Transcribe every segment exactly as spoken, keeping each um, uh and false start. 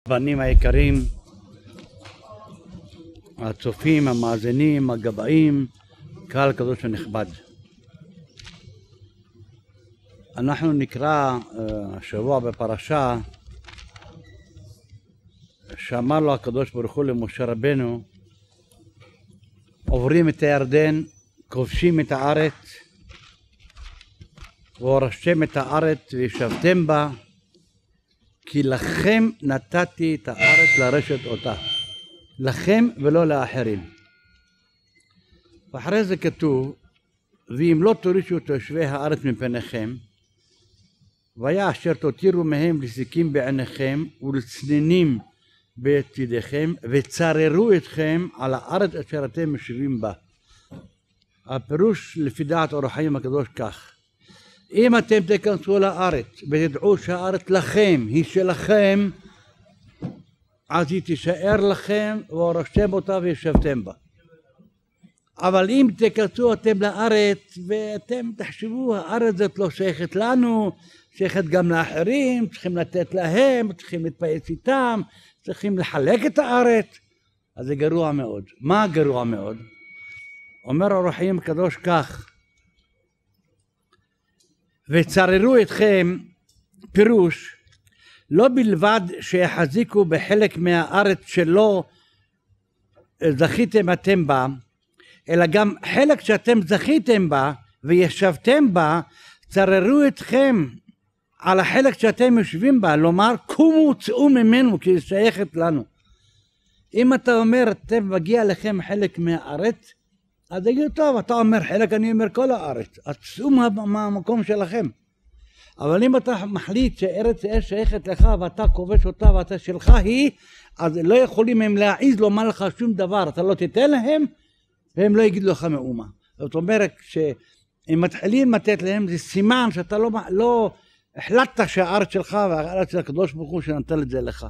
בנים היקרים, הצופים, המאזינים, הגבאים, קהל קדוש ונכבד. אנחנו נקרא השבוע בפרשה שאמר לו הקדוש ברוך הוא למשה רבנו, עוברים את הירדן, כובשים את הארץ, והורשתם את הארץ וישבתם בה, כי לכם נתתי את הארץ לרשת אותה, לכם ולא לאחרים. ואחרי זה כתוב, ואם לא תורישו את יושבי הארץ מפניכם, והיה אשר תותירו מהם לסיקים בעיניכם ולצנינים בית ידיכם, וצררו אתכם על הארץ אשר אתם יושבים בה. הפירוש לפי דעת אור החיים הקדוש כך, אם אתם תיכנסו לארץ ותדעו שהארץ לכם, היא שלכם, אז היא תישאר לכם והורשתם אותה וישבתם בה. אבל אם תיכנסו אתם לארץ ואתם תחשבו הארץ זאת לא שייכת לנו, שייכת גם לאחרים, צריכים לתת להם, צריכים להתפייס איתם, צריכים לחלק את הארץ, אז זה גרוע מאוד. מה גרוע מאוד? אומר אור החיים הקדוש כך, וצררו אתכם, פירוש, לא בלבד שיחזיקו בחלק מהארץ שלא זכיתם אתם בה, אלא גם חלק שאתם זכיתם בה וישבתם בה, צררו אתכם על החלק שאתם יושבים בה, לומר קומו צאו ממנו כי זה שייכת לנו. אם אתה אומר אתם מגיע לכם חלק מהארץ, אז תגידו טוב, אתה אומר חלק, אני אומר כל הארץ, אז צאו מהמקום שלכם. אבל אם אתה מחליט שארץ שייכת לך ואתה כובש אותה ואתה שלך היא, אז לא יכולים הם להעיז לומר לך שום דבר, אתה לא תיתן להם והם לא יגידו לך מאומה. זאת אומרת שהם מתחילים לתת להם, זה סימן שאתה לא, לא החלטת שהארץ שלך והארץ של הקדוש ברוך הוא שנתן את זה לך.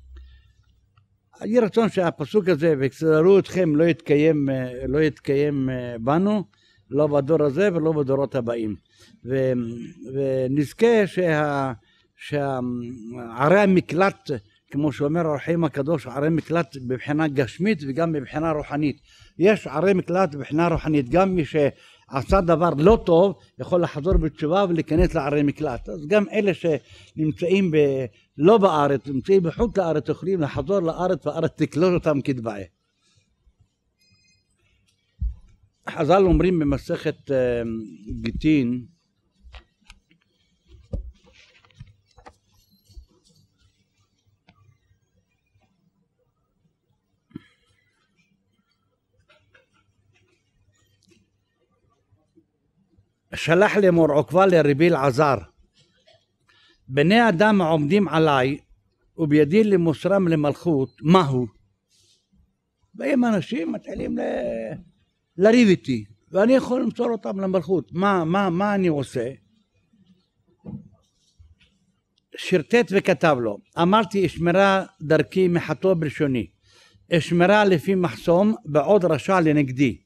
יהי רצון שהפסוק הזה, וצררו אתכם, לא יתקיים, לא יתקיים בנו, לא בדור הזה ולא בדורות הבאים. ו, ונזכה שה, שהערי המקלט, כמו שאומר אור החיים הקדוש, ערי מקלט בבחינה גשמית וגם בבחינה רוחנית. יש ערי מקלט בבחינה רוחנית, גם מי שעשה דבר לא טוב יכול לחזור בתשובה ולהיכנס לערי מקלט. אז גם אלה שנמצאים ב, לא בארץ, נמצאים בחוץ לארץ, יכולים לחזור לארץ והארץ תקלוט אותם כדבעי. חז"ל אומרים במסכת גיטין, שלח לאמור עוקבא לרבי אלעזר, בני אדם עומדים עליי ובידי למוסרם למלכות, מהו? באים אנשים מתחילים ל... לריב איתי ואני יכול למסור אותם למלכות. מה, מה, מה אני עושה? שרטט וכתב לו, אמרתי אשמרה דרכי מחתו בלשוני, אשמרה לפי מחסום בעוד רשע לנגדי,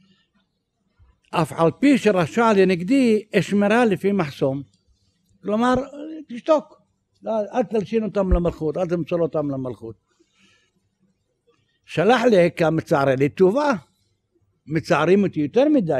אף על פי שרשע לנגדי אשמרה לפי מחסום. כלומר תשתוק, אל תלשין אותם למלכות, אל תמסור אותם למלכות. שלח לי כמצער לי טובה, מצערים אותי יותר מדי.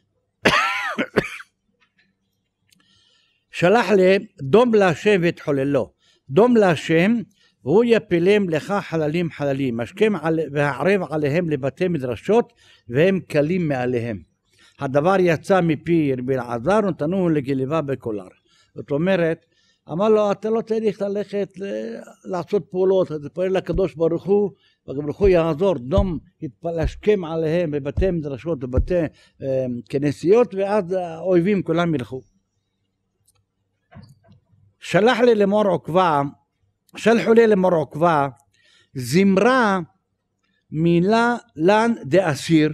שלח לי דום להשם והתחוללו, דום להשם והוא יפילם לך חללים חללים, משכם והערב עליהם לבתי מדרשות והם קלים מעליהם. הדבר יצא מפי רבי אלעזר ונתנוהו לגליבה בקולר. זאת אומרת, אמר לו אתה לא צריך ללכת לעשות פעולות, אתה פועל לקדוש ברוך הוא, והקדוש הוא יעזור, דום יתפלשכם עליהם בבתי מדרשות ובתי אה, כנסיות, ואז האויבים כולם ילכו. שלח לי לאמור עוקבא, שלחו לי לאמור עוקבא, זמרה מילה לן דאסיר,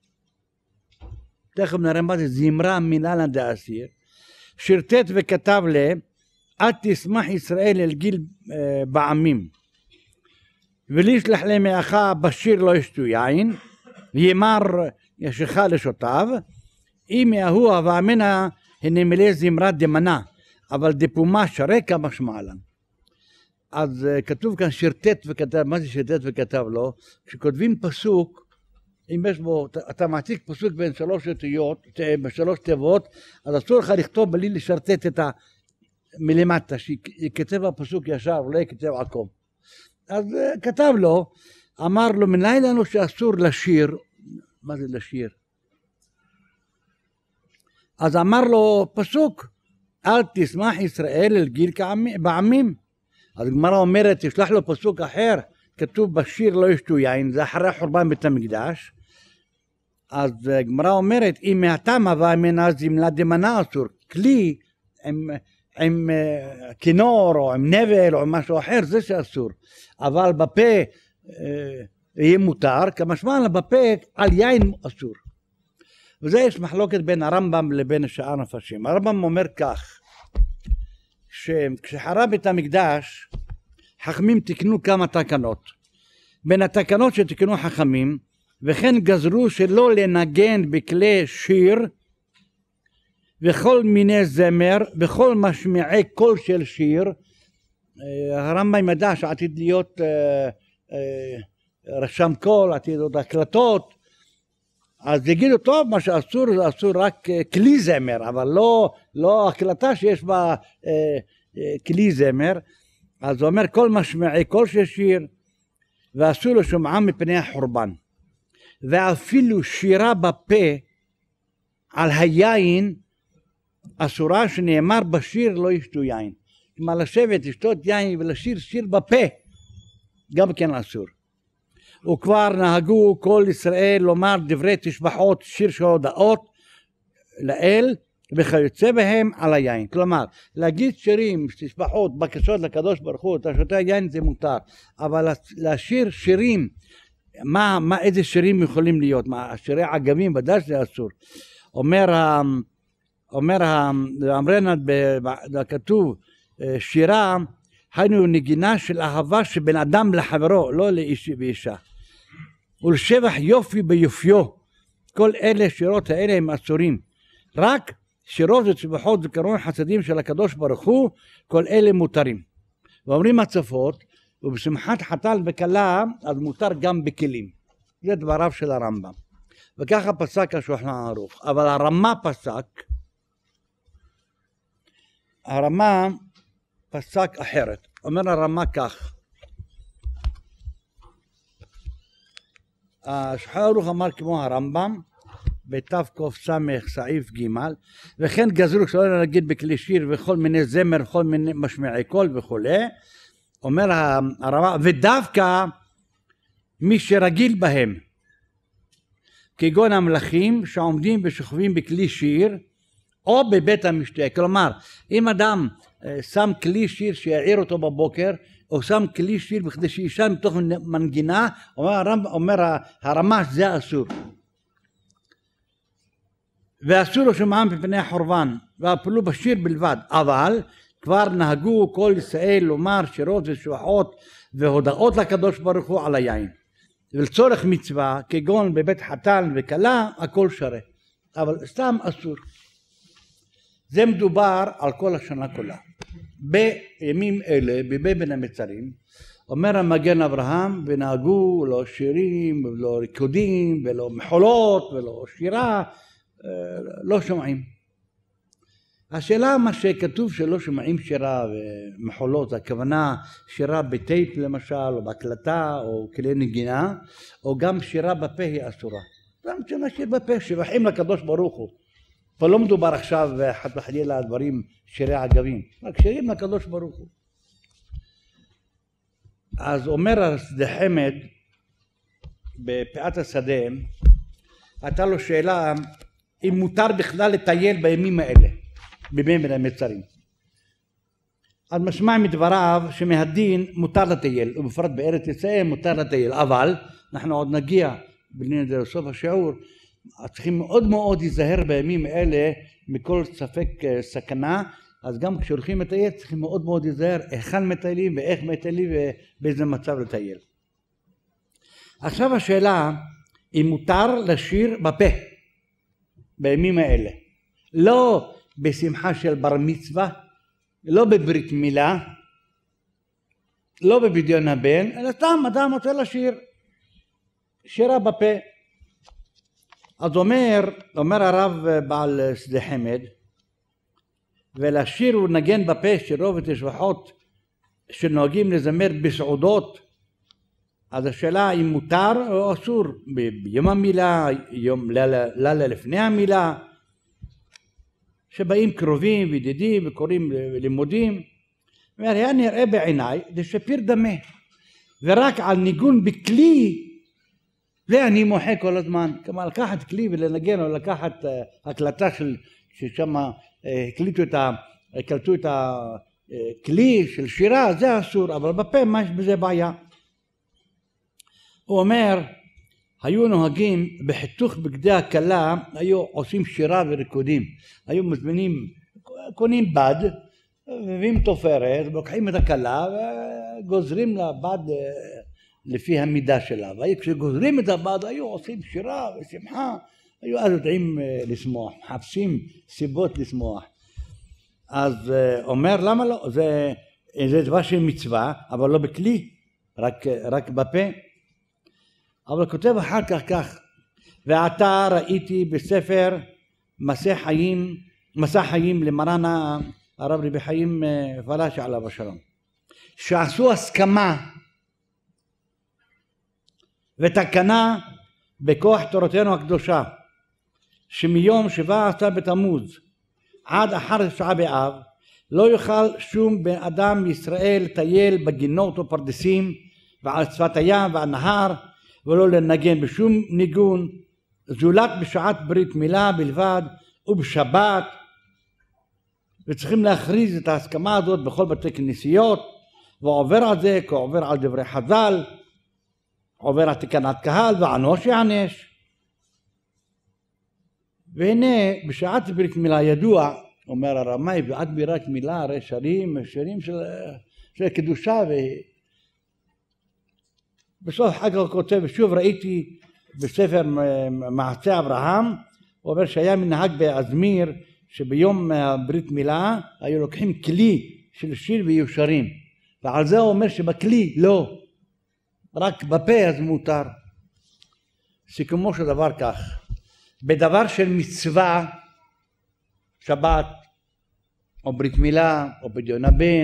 תכף נראה מה זה זמרה מילה לן דאסיר, שרטט וכתב לי, את תשמח ישראל אל גיל אה, בעמים, ולישלח למאך בשיר לא ישתו יין, ויאמר ישך לשותיו, אם יהוא ואמנה הנה מלא זמרת דמנה, אבל דפומה שרקה משמע לן. אז כתוב כאן שרטט וכתב, מה זה שרטט וכתב לו? כשכותבים פסוק, אם יש בו, אתה מעתיק פסוק בין שלוש אותיות, בשלוש תיבות, אז אסור לך לכתוב בלי לשרטט את ה... מלמטה, שכתב הפסוק ישר, ולא יכתב עקום. אז כתב לו, אמר לו, מנין לנו שאסור לשיר, מה זה לשיר? אז אמר לו פסוק, אל תשמח ישראל אל גיל בעמים. אז הגמרא אומרת, תשלח לו פסוק אחר, כתוב בשיר לא ישתו יין, זה אחרי חורבן בית המקדש. אז הגמרא אומרת, אם מעתה מבא ממנה זמלה דמנה אסור, כלי עם, עם כינור או עם נבל או עם משהו אחר, זה שאסור. אבל בפה אה, יהיה מותר, כמשמע בפה על יין אסור. וזה יש מחלוקת בין הרמב"ם לבין שאר המפרשים. הרמב"ם אומר כך, כשחרב בית המקדש, חכמים תקנו כמה תקנות. בין התקנות שתקנו חכמים, וכן גזרו שלא לנגן בכלי שיר, וכל מיני זמר, וכל משמיעי קול של שיר. הרמב"ם ידע שעתיד להיות אה, אה, רשם קול, עתיד להיות הקלטות, אז יגידו טוב, מה שאסור זה אסור רק כלי זמר, אבל לא, לא הקלטה שיש בה אה, אה, כלי זמר. אז הוא אומר כל משמיעי קול של שיר, ואסור לשומעם מפני החורבן. ואפילו שירה בפה על היין אסורה, שנאמר בשיר לא ישתו יין. כלומר לשבת, לשתות יין ולשיר שיר בפה, גם כן אסור. וכבר נהגו כל ישראל לומר דברי תשבחות, שיר של הודאות לאל וכיוצא בהם על היין. כלומר, להגיד שירים, תשבחות, בקשות לקדוש ברוך הוא, אתה שותה יין זה מותר, אבל לשיר שירים, מה, מה, איזה שירים יכולים להיות? מה, שירי עגבים, ודאי שזה אסור. אומר, אומר, אמרנה, כתוב, שירה, היינו נגינה של אהבה שבין אדם לחברו, לא לאיש ואישה. ולשבח יופי ביופיו, כל אלה שירות האלה הם אסורים. רק שירות וצבחות זיכרון חסדים של הקדוש ברוך הוא, כל אלה מותרים. ואומרים הצפות, ובשמחת חתל וכלה, אז מותר גם בכלים. זה דבריו של הרמב"ם. וככה פסק השולחן ערוך. אבל הרמה פסק, הרמה פסק אחרת. אומר הרמה כך, השולחן ערוך אמר כמו הרמב"ם, בתק"ס סעיף ג', וכן גזרו שלא נגיד בכלי שיר וכל מיני זמר וכל מיני משמיעי קול וכולי. אומר הרמה, ודווקא מי שרגיל בהם, כגון המלכים שעומדים ושוכבים בכלי שיר, או בבית המשתה. כלומר, אם אדם שם כלי שיר שיעיר אותו בבוקר, או שם כלי שיר בכדי שישן מתוך מנגינה, אומר, הרמ, אומר הרמ"ש, זה אסור. ואסור לו שומעם מפני החורבן, ואפילו בשיר בלבד. אבל כבר נהגו כל ישראל לומר שירות ושבחות והודאות לקדוש ברוך הוא על היין. ולצורך מצווה, כגון בבית חתן וכלה, הכל שרת. אבל סתם אסור. זה מדובר על כל השנה כולה. בימים אלה, בימי בין המצרים, אומר המגן אברהם, ונהגו לא שירים, ולא ריקודים, ולא מחולות, ולא שירה, לא שומעים. השאלה מה שכתוב שלא שומעים שירה ומחולות, הכוונה שירה בטייפ למשל, או בהקלטה, או כלי נגינה, או גם שירה בפה היא אסורה. גם שנשאיר בפה, שבחים לקדוש ברוך הוא. פה לא מדובר עכשיו חד וחלילה על דברים שירי עגבים, רק שירים לקדוש ברוך הוא. אז אומר השדה חמד בפאת השדה, הייתה לו שאלה אם מותר בכלל לטייל בימים האלה, בימי בין המצרים. אז משמע מדבריו שמהדין מותר לטייל, ובפרט בארץ ישראל מותר לטייל, אבל אנחנו עוד נגיע לסוף השיעור, צריכים מאוד מאוד להיזהר בימים אלה מכל ספק סכנה. אז גם כשהולכים לטייל צריכים מאוד מאוד להיזהר היכן מטיילים ואיך מטיילים ובאיזה מצב לטייל. עכשיו השאלה אם מותר לשיר בפה בימים האלה, לא בשמחה של בר מצווה, לא בברית מילה, לא בפדיון הבן, אלא סתם אדם רוצה לשיר, שירה בפה. אז אומר, אומר הרב בעל שדה חמד, ולשיר ונגן בפה שירו ותשבחות שנוהגים לזמר בסעודות, אז השאלה אם מותר או אסור, ביום המילה, יום לילה לפני המילה, שבאים קרובים וידידים וקוראים לימודים, אומר, היה נראה בעיניי לשפיר דמה, ורק על ניגון בכלי, זה אני מוחה כל הזמן. כלומר, לקחת כלי ולנגן, או לקחת הקלטה של, ששם הקליטו את ה... הקלטו את הכלי של שירה, זה אסור, אבל בפה מה יש בזה בעיה? הוא אומר, היו נוהגים בחיתוך בגדי הכלה, היו עושים שירה וריקודים, היו מזמינים, קונים בד, מביאים תופרת, לוקחים את הכלה וגוזרים לה בד לפי המידה שלה, וכשגוזרים את הבד היו עושים שירה ושמחה, היו אז יודעים לשמוח, מחפשים סיבות לשמוח. אז אומר, למה לא? זה, זה דבר של מצווה, אבל לא בכלי, רק, רק בפה. אבל כותב אחר כך כך, ועתה ראיתי בספר מסע חיים, מסע חיים למרן הרב רבי חיים פלאשי עליו השלום, שעשו הסכמה ותקנה בכוח תורתנו הקדושה, שמיום שבעה עשר בתמוז עד אחר תשעה באב לא יוכל שום בן אדם מישראל לטייל בגינות או פרדסים ועל שפת הים ועל נהר, ולא לנגן בשום ניגון, זולת בשעת ברית מילה בלבד ובשבת. וצריכים להכריז את ההסכמה הזאת בכל בתי כנסיות, ועובר על זה כעובר על דברי חז"ל, עובר על תקנת קהל וענוש יענש. והנה בשעת ברית מילה ידוע, אומר הרמאי, ועד ברית מילה הרי שרים, שרים של, של קדושה, ובסוף חג הוא כותב, שוב ראיתי בספר מעשה אברהם, הוא אומר שהיה מנהג באזמיר, שביום ברית מילה היו לוקחים כלי של שיר ויהיו שרים, ועל זה הוא אומר שבכלי לא, רק בפה אז מותר. סיכומו של דבר כך, בדבר של מצווה, שבת או ברית מילה או פדיון הבן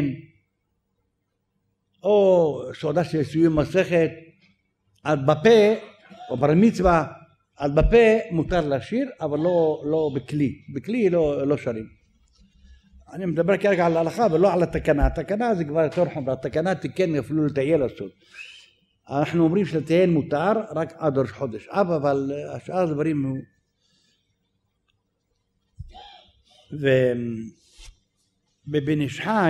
או סעודה של סיום מסכת, אז בפה, או בר מצווה, אז בפה מותר לשיר, אבל לא, לא בכלי, בכלי לא, לא שרים. אני מדבר כרגע על ההלכה ולא על התקנה, התקנה זה כבר יותר חמור, התקנה תיקן אפילו לטייל אסור. אנחנו אומרים שלטייל מותר רק עד ראש חודש אב, אבל השאר הדברים הוא... ובבן איש חי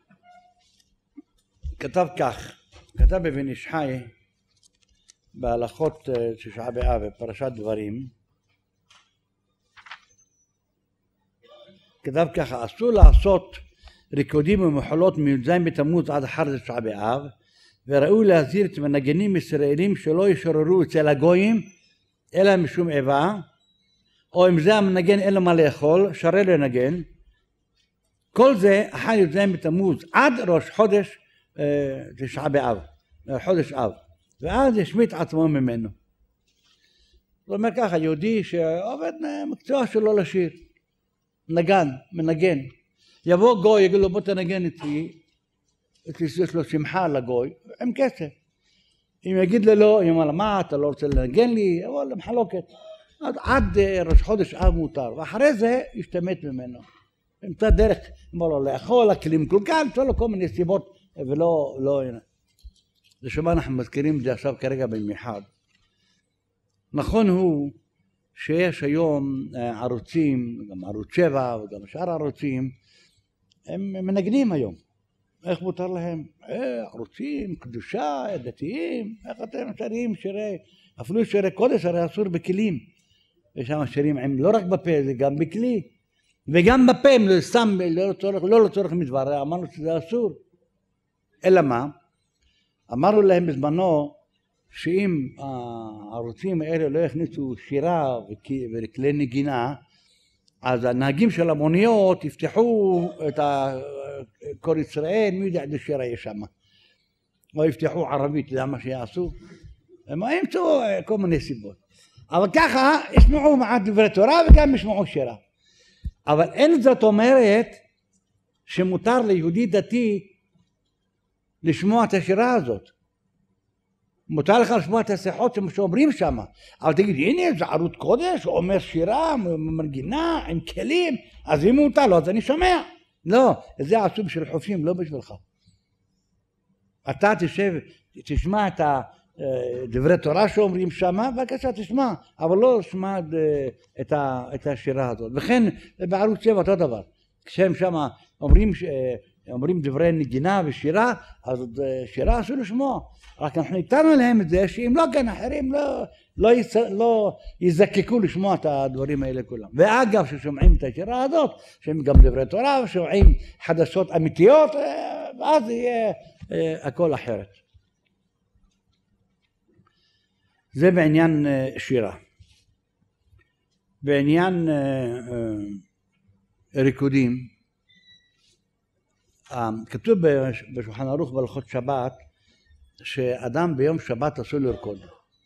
כתב כך, כתב בבן איש חי בהלכות תשעה באב בפרשת דברים, כתב ככה, אסור לעשות ריקודים ומחולות מי"ז בתמוז עד אחר תשעה באב, וראוי להזהיר את מנגנים ישראלים שלא ישוררו אצל הגויים אלא משום איבה, או אם זה המנגן אין לו מה לאכול, שרי לנגן. כל זה אחר י"ז בתמוז עד ראש חודש תשעה באב, חודש אב, ואז ישמיט עצמו ממנו. זאת אומרת ככה, יהודי שעובד מקצוע שלו לשיר, נגן, מנגן, יבוא גוי יגיד לו בוא תנגן איתי, יש לו שמחה לגוי עם כסף. אם יגיד לו לא, אם אמר לו מה אתה לא רוצה לנגן לי, אבל למחלוקת. עד ראש חודש אב מותר, ואחרי זה ישתמט ממנו. ימצא דרך, אמר לו לאכול, הכלים קלוקל, יש לו כל מיני סיבות, ולא, לא, זה שמה אנחנו מזכירים את זה עכשיו כרגע במיוחד. נכון הוא שיש היום ערוצים, גם ערוץ שבע וגם שאר הערוצים, הם מנגנים היום. איך מותר להם? אה, ערוצים, קדושה, דתיים, איך אתם שרים שירי, אפילו שירי קודש הרי אסור בכלים. יש שם שירים עם לא רק בפה, זה גם בכלי. וגם בפה, הם סתם לא לצורך, לא לצורך מדבר, אמרנו שזה אסור. אלא מה? אמרנו להם בזמנו, שאם הערוצים האלה לא יכניסו שירה וכלי נגינה, אז הנהגים של המוניות יפתחו את קור ישראל, מי יודע איזה שירה יש שם. או יפתחו ערבית, זה מה שיעשו. הם ימצאו כל מיני סיבות. אבל ככה ישמעו מעט דברי תורה וגם ישמעו שירה. אבל אין זאת אומרת שמותר ליהודי דתי לשמוע את השירה הזאת. מותר לך לשמוע את השיחות שאומרים שם. אבל תגיד, הנה זה ערוץ קודש, הוא אומר שירה, מנגינה, עם כלים, אז אם מותר לו, אז אני שומע. לא, זה עשו בשביל חופשים, לא בשבילך. אתה תשב, תשמע את דברי תורה שאומרים שמה, בבקשה תשמע, אבל לא תשמע את, את השירה הזאת. וכן בערוץ שבע אותו דבר. כשהם שמה אומרים, אומרים דברי נגינה ושירה, אז שירה אסור לשמוע. רק אנחנו ניתנו להם את זה, שאם לא כן אחרים לא, לא, יצ... לא יזקקו לשמוע את הדברים האלה כולם. ואגב, ששומעים את השירה הזאת, שהם גם דברי תורה, ושומעים חדשות אמיתיות, אז יהיה הכל אחרת. זה בעניין שירה. בעניין ריקודים, כתוב בשולחן ערוך בהלכות שבת, שאדם ביום שבת אסור לרקוד.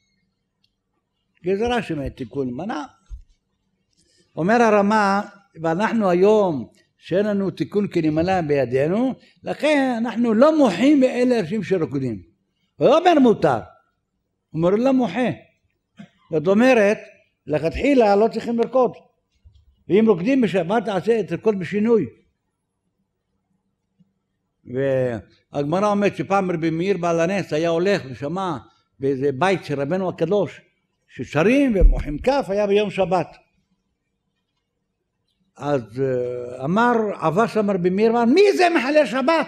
גזרה שמתיקון מנה. אומר הרמה, ואנחנו היום שאין לנו תיקון כנמלה בידינו, לכן אנחנו לא מוחים באלה אנשים שרוקדים. הוא לא אומר מותר, הוא אומר לא מוחה. זאת אומרת, לכתחילה לא צריכים לרקוד. ואם רוקדים בשבת, תעשה תרקוד בשינוי. והגמרא אומרת שפעם רבי מאיר בעל הנס היה הולך ושמע באיזה בית של רבנו הקדוש ששרים ומוחאים כף, היה ביום שבת. אז אמר, עבר שם רבי מאיר, אמר, מי זה מחלל שבת?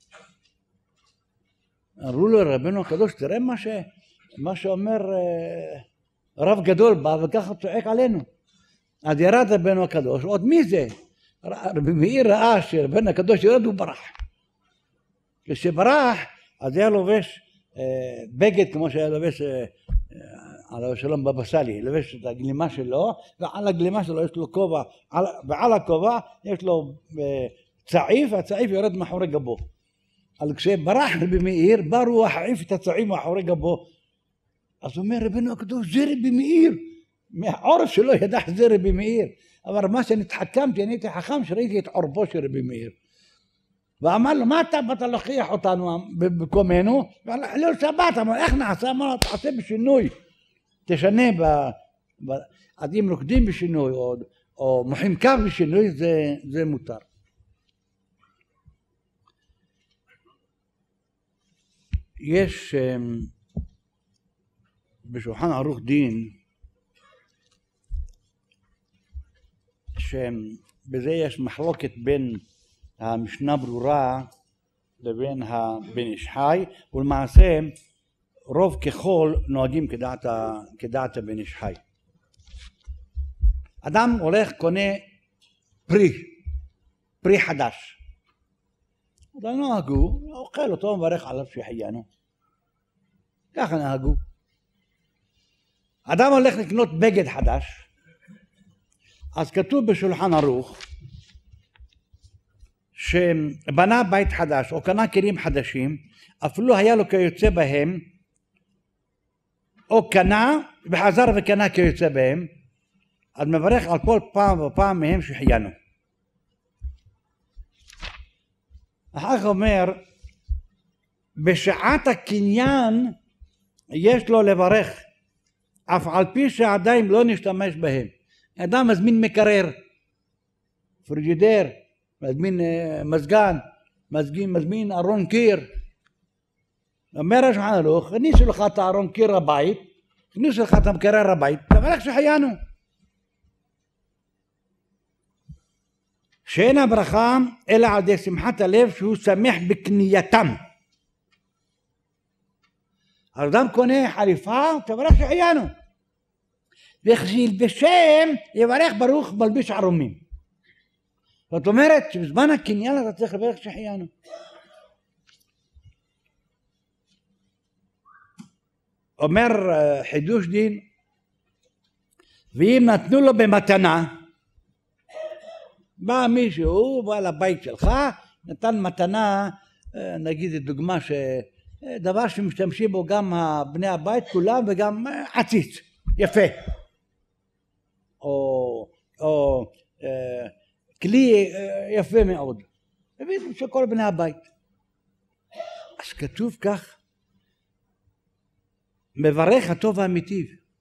אמרו לו, רבנו הקדוש, תראה מה, ש... מה שאומר רב גדול בא וככה צועק עלינו. אז ירד רבנו הקדוש, עוד מי זה? רבי מאיר ראה שרבנו הקדוש ירד וברח. כשברח, אז היה לובש אה, בגד כמו שהיה לובש אה, על שלום בבא סאלי, לובש את הגלימה שלו, ועל הגלימה שלו יש לו כובע, על, ועל הכובע יש לו אה, צעיף, והצעיף יורד מאחורי גבו. אז כשברח רבי מאיר, בא רוח העיף את הצעיף מאחורי גבו. אז אומר רבנו הקדוש, זה רבי מאיר. מהעורף שלו ידע זה רבי מאיר. אבל מה שנתחכמתי, אני הייתי חכם שראיתי את עורפו של רבי מאיר. ואמר לו, מה אתה באת להכריח אותנו במקומנו? ואמר, חילול שבת, אמר, איך נעשה? אמר, תעשה בשינוי. תשנה, ב... ב... אז אם רוקדים בשינוי, או, או מוחאים קו בשינוי, זה, זה מותר. יש בשולחן ערוך דין, שבזה יש מחלוקת בין המשנה ברורה לבין הבן איש חי, ולמעשה רוב ככל נוהגים כדעת, כדעת הבן איש חי. אדם הולך קונה פרי, פרי חדש. אז נהגו, אוכל אותו ומברך עליו שהחיינו. ככה נהגו. אדם הולך לקנות בגד חדש, אז כתוב בשולחן ערוך, שבנה בית חדש או קנה כלים חדשים, אפילו היה לו כיוצא בהם, או קנה וחזר וקנה כיוצא בהם, אז מברך על כל פעם ופעם מהם שהחיינו. אחר כך אומר, בשעת הקניין יש לו לברך, אף על פי שעדיין לא נשתמש בהם. אדם מזמין מקרר, פריג'ידר, מזמין מזגן, מזמין, מזמין ארון קיר. אומר השולחן ערוך, הכניסו לך את הארון קיר הבית, הכניסו לך את המקרר הבית, תברך שהחיינו. שאין הברכה אלא על ידי שמחת הלב שהוא שמח בקנייתם. אדם קונה חליפה, תברך שהחיינו. וכשילבשם יברך ברוך מלביש ערומים. זאת אומרת שבזמן הקניין אתה צריך לברך שהחיינו. אומר חידוש דין, ואם נתנו לו במתנה, בא מישהו, בא לבית שלך, נתן מתנה, נגיד דוגמה דבר שמשתמשים בו גם בני הבית כולם וגם עציץ, יפה. או, או אה, כלי אה, יפה מאוד. הבינו שכל בני הבית. אז כתוב כך, מברך הטוב והמיטיב.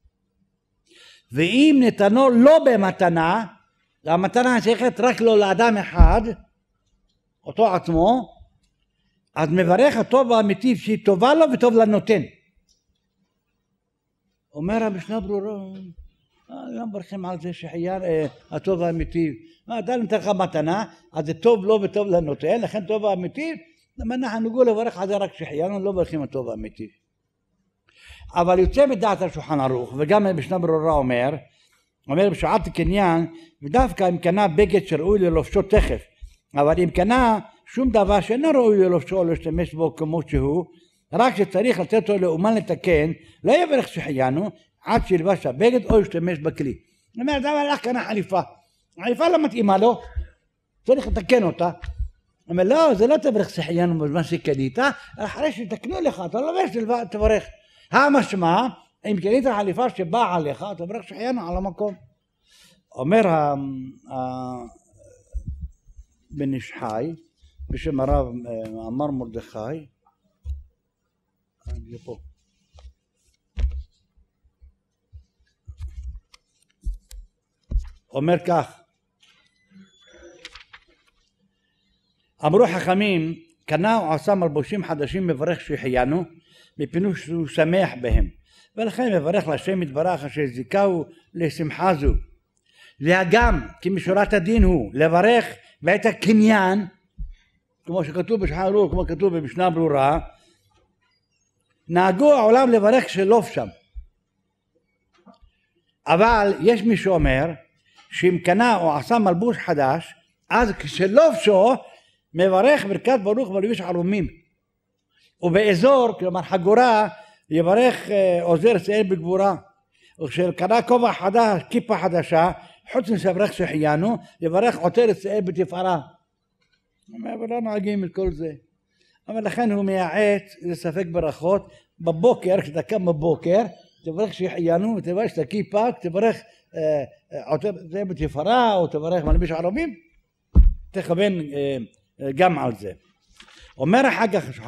ואם נתנו לא במתנה, המתנה שייכת רק לו לאדם אחד, אותו עצמו, אז מברך הטוב והמיטיב שהיא טובה לו וטוב לנותן. אומר המשנה ברורה, לא מברכים על זה שחיין הטוב והמיטיב. אתה נותן לך מתנה, אז זה טוב לו וטוב לנותן, לכן טוב והמיטיב, למה אנחנו נגעו לברך על זה רק שחיינו, לא מברכים הטוב והמיטיב. אבל יוצא מדעת על שולחן ערוך, וגם משנה ברורה אומר, אומר בשעת הקניין, ודווקא אם קנה בגד שראוי ללובשו תכף, אבל אם קנה שום דבר שאינו ראוי ללובשו או להשתמש בו כמו שהוא, רק שצריך לתת לו לאומן לתקן, לא יברך שחיינו, עד שילבש הבגד או ישתמש בכלי. זאת אומרת, אבל הלך קנה חליפה, החליפה לא מתאימה לו, צריך לתקן אותה. אומר, לא, זה לא תברך שחיינו בזמן שקנית, אחרי שתקנו לך, אתה לא לובש, תברך. המשמע, אם קנית חליפה שבאה עליך, תברך שחיינו על המקום. אומר בן איש חי, בשם הרב אמר מרדכי, זה פה. אומר כך, אמרו חכמים, קנה או עשה מלבושים חדשים מברך שהחיינו, מפני שהוא שמח בהם, ולכן מברך להשם יתברך אשר זיכהו לשמחה זו. והגם כי משורת הדין הוא לברך בעת הקניין, כמו שכתוב בשולחן ערוך, כמו כתוב במשנה ברורה, נהגו העולם לברך שלא שם. אבל יש מי שאומר שאם קנה או עשה מלבוש חדש, אז כשלובשו מברך ברכת ברוך ולביש ערומים. ובאזור, כלומר חגורה, יברך עוזר שעיר בגבורה. וכשקנה כובע חדש, כיפה חדשה, חוץ משברך שחיינו, יברך עוטר שעיר בתפארה. אבל לא נוהגים את כל זה. אבל לכן הוא מייעץ, זה ספק ברכות, בבוקר, כשאתה קם בבוקר, תברך שהחיינו ותברך את הכיפה, תברך עוטר שעיר בתפארה, או תברך מלביש ערומים, תכוון גם על זה. אומר אחר כך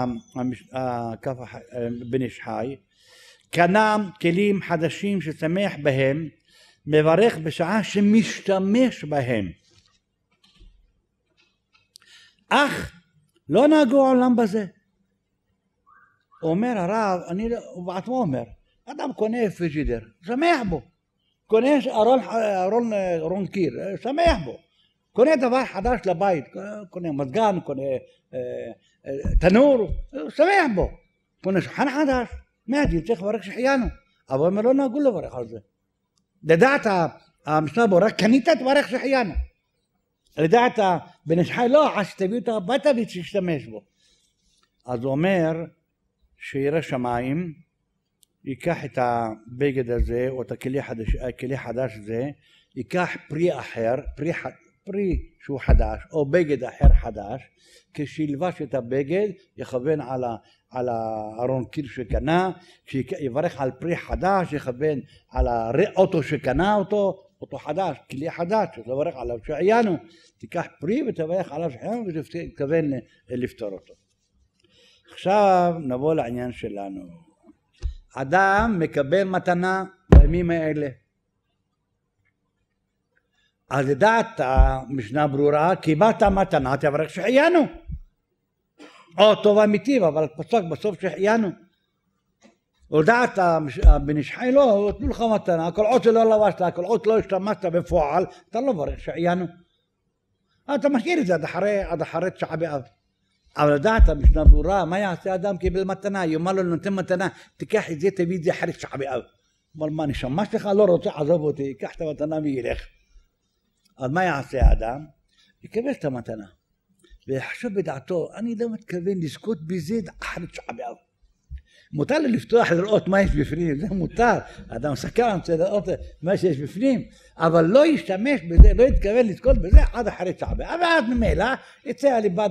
בן איש חי, קנה כלים חדשים ששמח בהם, מברך בשעה שמשתמש בהם. אך לא נהגו העולם בזה. אומר הרב, אני, הוא בעצמו אומר, אדם קונה פריג'ידר, שמח בו. קונה ארון, ארון, ארון קיר, שמח בו. קונה דבר חדש לבית, קונה מזגן, קונה אה, אה, תנור, שמח בו. קונה שולחן חדש, מהדין צריך לברך שחיינו. אבל הם לא נהגו לברך על זה. לדעת המשנה ברורה, קנית תברך שחיינו. לדעת בן איש חי לא, עד שתביא אותה הביתה ותשתמש בו. אז הוא אומר שירא שמיים, ייקח את הבגד הזה, או את הכלי חדש, הכלי חדש הזה, ייקח פרי אחר, פרי, פרי שהוא חדש, או בגד אחר חדש, כשילבש את הבגד, יכוון על, ה, על הארון קיר שקנה, כשיברך על פרי חדש, יכוון על האוטו שקנה אותו, אותו חדש, כלי חדש, שתברך עליו שהחיינו, תיקח פרי ותברך עליו שהחיינו ותתכוון לפתור אותו. עכשיו נבוא לעניין שלנו. אדם מקבל מתנה בימים האלה. אז לדעת המשנה ברורה, קיבלת מתנה, תברך שהחיינו. או טוב אמיתי, אבל פסוק בסוף שהחיינו. ולדעת בן איש חי לא, נתנו לך מתנה, כל עוד שלא לבשת, כל עוד לא השתמשת בפועל, אתה לא מברך שהחיינו. אתה משאיר את זה עד אחרי, עד אחרי תשעה באב. אבל לדעת המשנה ברורה, מה יעשה אדם קיבל מתנה? יאמר לו נותן מתנה, תיקח את זה, תביא את זה אחרי תשעה באב. אבל מה, אני שמש לך, לא רוצה, עזוב אותי, ייקח את המתנה וילך. אז מה יעשה האדם? יקבל את המתנה. ויחשוב בדעתו, אני לא מתכוון לזכות בזה אחרי תשעה באב. מותר לי לפתוח לראות מה יש בפנים, זה מותר, אדם סקרן רוצה לראות מה שיש בפנים, אבל לא ישתמש בזה, לא יתכוון לזכות בזה עד אחרי תשעה באב, ועד ממילא יצא הליבה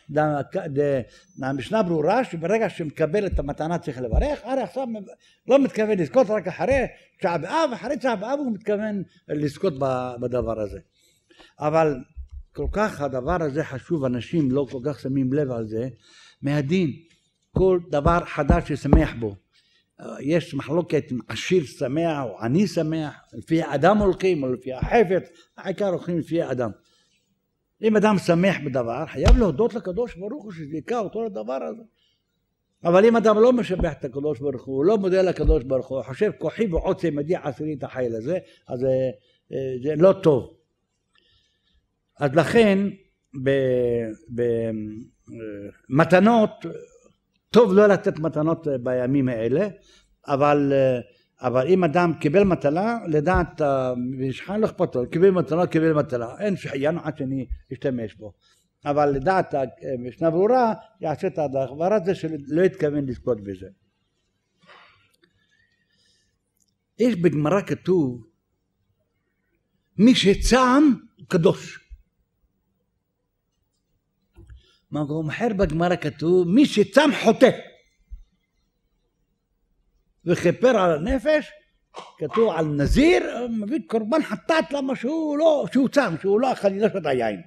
המשנה ברורה שברגע שמקבל את המתנה צריך לברך, הרי עכשיו לא מתכוון לזכות רק אחרי תשעה באב, אחרי תשעה באב הוא מתכוון לזכות בדבר הזה. אבל כל כך הדבר הזה חשוב, אנשים לא כל כך שמים לב על זה, מהדין כל דבר חדש ששמח בו. יש מחלוקת אם עשיר שמח או עני שמח, לפי האדם הולכים או לפי החפץ, העיקר הולכים לפי האדם. אם אדם שמח בדבר, חייב להודות לקדוש ברוך הוא שזיכה אותו לדבר הזה. אבל אם אדם לא משבח את הקדוש ברוך הוא, הוא לא מודה לקדוש ברוך הוא, חושב כוחי ועוצם ידי עשירי את החיל הזה, אז זה, זה לא טוב. אז לכן במתנות, טוב לא לתת מתנות בימים האלה, אבל, אבל אם אדם קיבל מתנה, לדעת משכן לא אכפת לו, קיבל מתנה, קיבל מתנה, אין שחיינו עד שאני אשתמש בו. אבל לדעת משנה ברורה, יעשה את הדבר הזה שלא יתכוון לזכות בזה. יש בגמרא כתוב, מי שצם קדוש. מקום אחר בגמרא כתוב, מי שצם חוטא. וכפר על הנפש, כתוב על נזיר, מביא קורבן חטאת למה שהוא לא, שהוא צם, שהוא לא אכל, לא שתה יין.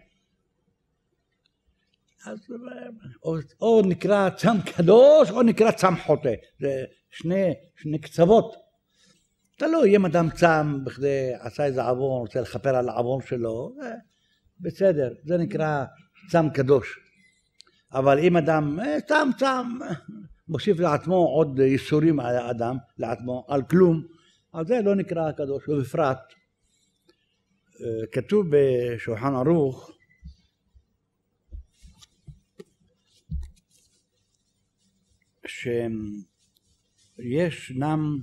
אז או, או נקרא צם קדוש, או נקרא צם חוטא. זה שני, שני קצוות. תלוי, אם אדם צם בכדי עשה איזה עוון, רוצה לכפר על העוון שלו, בסדר, זה נקרא צם קדוש. אבל אם אדם צם צם, מוסיף לעצמו עוד ייסורים על האדם, לעצמו, על כלום, אז זה לא נקרא קדוש. ובפרט, כתוב בשולחן ערוך, שישנם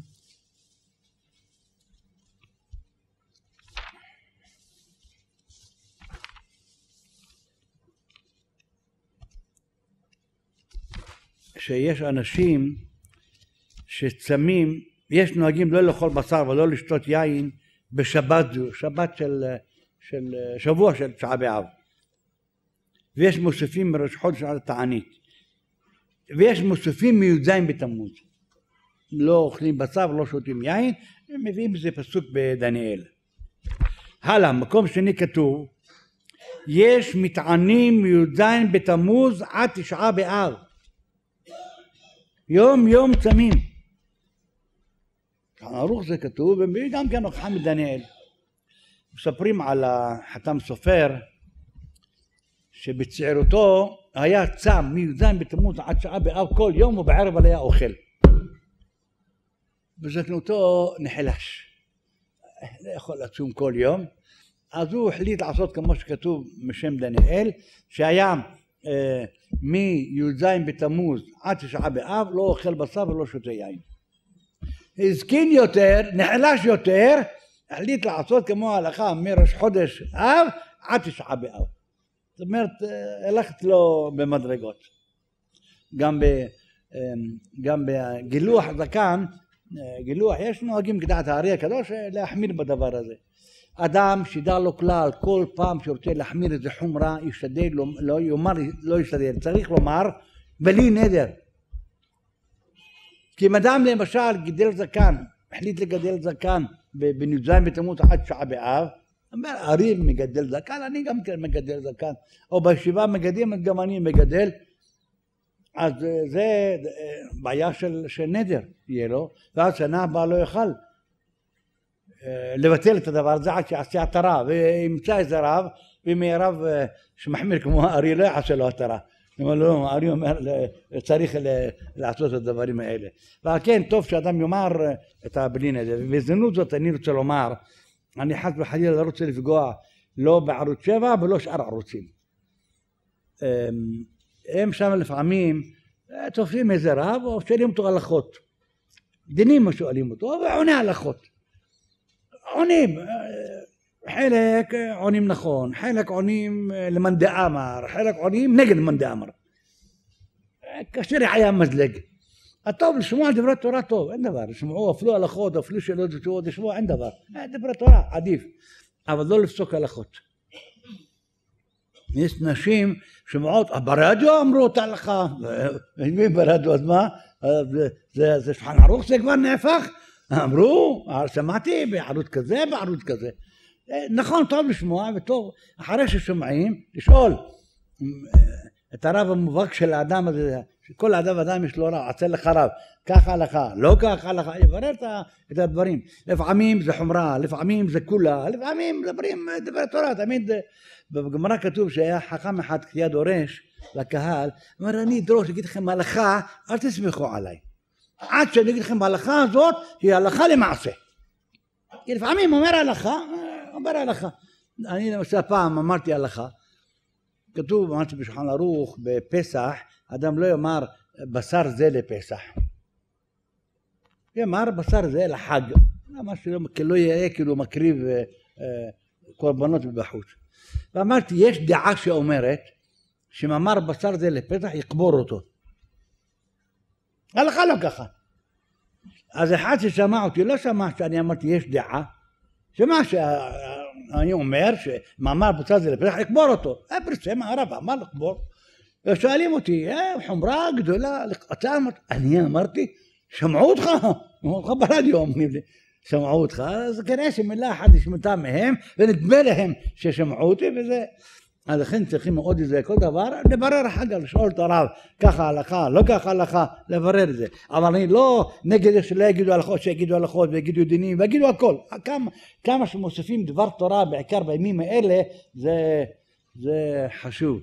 שיש אנשים שצמים, יש נוהגים לא לאכול בשר ולא לשתות יין בשבת זו, שבת של, של שבוע של תשעה באב. ויש מוסיפים מראש חודש על תענית. ויש מוסיפים מי"ז בתמוז. לא אוכלים בשר ולא שותים יין, הם מביאים בזה פסוק בדניאל. הלאה, מקום שני כתוב, יש מתענים מי"ז בתמוז עד תשעה באב. יום יום צמים. ערוך זה כתוב, וגם כן הוכחה מדניאל. מספרים על החתם סופר, שבצעירותו היה צם מי"ז בתמוז עד תשעה באב כל יום, ובערב היה אוכל. בזקנותו נחלש. לא יכול לצום כל יום. אז הוא החליט לעשות כמו שכתוב משם דניאל, שהיה אה, מי"ז בתמוז עד תשעה באב, לא אוכל בשר ולא שותה יין. הזקין יותר, נחלש יותר, החליט לעשות כמו ההלכה מראש חודש אב עד תשעה באב. זאת אומרת, הלכת לו במדרגות. גם, ב, גם בגילוח זקן, גילוח, יש נוהגים כדעת הארי הקדוש להחמיר בדבר הזה. אדם שידע לו כלל, כל פעם שרוצה להחמיר איזה חומרה, ישתדל, לא יאמר, לא ישתדל, צריך לומר, בלי נדר. כי אם אדם למשל גידל זקן, החליט לגדל זקן בנ"ז בתמוז עד תשעה באב, אומר, ארי מגדל זקן, אני גם כן מגדל זקן, או בישיבה מגדלים, גם אני מגדל, אז זה בעיה של, של נדר יהיה לו, ואז שנה הבאה לא יוכל לבטל את הדבר הזה עד שיעשה התרה, וימצא איזה רב, ואם יהיה רב שמחמיר כמו הארי לא יעשה לו התרה. אבל לא, הארי אומר, צריך לעשות את הדברים האלה. וכן, טוב שאדם יאמר את הבלין הזה. ובהזדמנות זאת אני רוצה לומר, אני חס וחלילה לא רוצה לפגוע לא בערוץ שבע ולא שאר ערוצים. הם שם לפעמים תופסים איזה רב או שואלים אותו הלכות. דינים מה שואלים אותו, ועונה הלכות. עונים, חלק עונים נכון, חלק עונים למאן דאמר, חלק עונים נגד מאן דאמר. כאשר היה מזלג. הטוב לשמוע דברי תורה טוב, אין דבר, לשמעו אפילו הלכות, אפילו שאלות ותשובות, לשמוע אין דבר, דברי תורה עדיף, אבל לא לפסוק הלכות. יש נשים שמעות, ברדיו אמרו את ההלכה, מי ברדיו, אז מה? זה שולחן ערוך, זה כבר נהפך, אמרו, שמעתי בערוץ כזה, בערוץ כזה. נכון, טוב לשמוע וטוב, אחרי ששומעים, לשאול את הרב המובהק של האדם הזה, שכל האדם אדם יש לו רב, עצל לך רב, ככה לך, לא ככה לך, יברר את הדברים. לפעמים זה חומרה, לפעמים זה כולה, לפעמים מדברים דברי תורה, תמיד בגמרא כתוב שהיה חכם אחד כשהיה דורש לקהל, אמר אני אדרוש, אגיד לכם הלכה, אל תסמכו עליי. עד שאני אגיד לכם ההלכה הזאת, היא הלכה למעשה. כי לפעמים אומר הלכה, אומר הלכה. אני למשל פעם אמרתי הלכה, כתוב, אמרתי בשולחן ערוך, בפסח, אדם לא יאמר בשר זה לפסח. יאמר בשר זה לחג. משהו לא יהיה כאילו מקריב קורבנות מבחוץ. ואמרתי, יש דעה שאומרת, שמאמר בשר זה לפסח יקבור אותו. הלכה לא ככה. אז אחד ששמע אותי, לא שמע שאני אמרתי יש דעה, שמע שאני אומר שמאמר בשר זה לפסח יקבור אותו. פרסם הרב אמר לקבור. ושואלים אותי, חומרה גדולה, אתה אמרת, אני אמרתי, שמעו אותך, שמעו אותך ברדיו, אומרים לי, שמעו אותך, אז כנראה שמילה אחת נשמתה מהם, ונדמה להם ששמעו אותי, וזה, אז לכן צריכים מאוד לזה, כל דבר, לברר אחר כך, לשאול את הרב, ככה הלכה, לא ככה הלכה, לברר את זה, אבל אני לא נגד שלא יגידו הלכות, שיגידו הלכות, ויגידו דינים, ויגידו הכל, כמה, כמה שמוסיפים דבר תורה, בעיקר בימים האלה, זה, זה חשוב.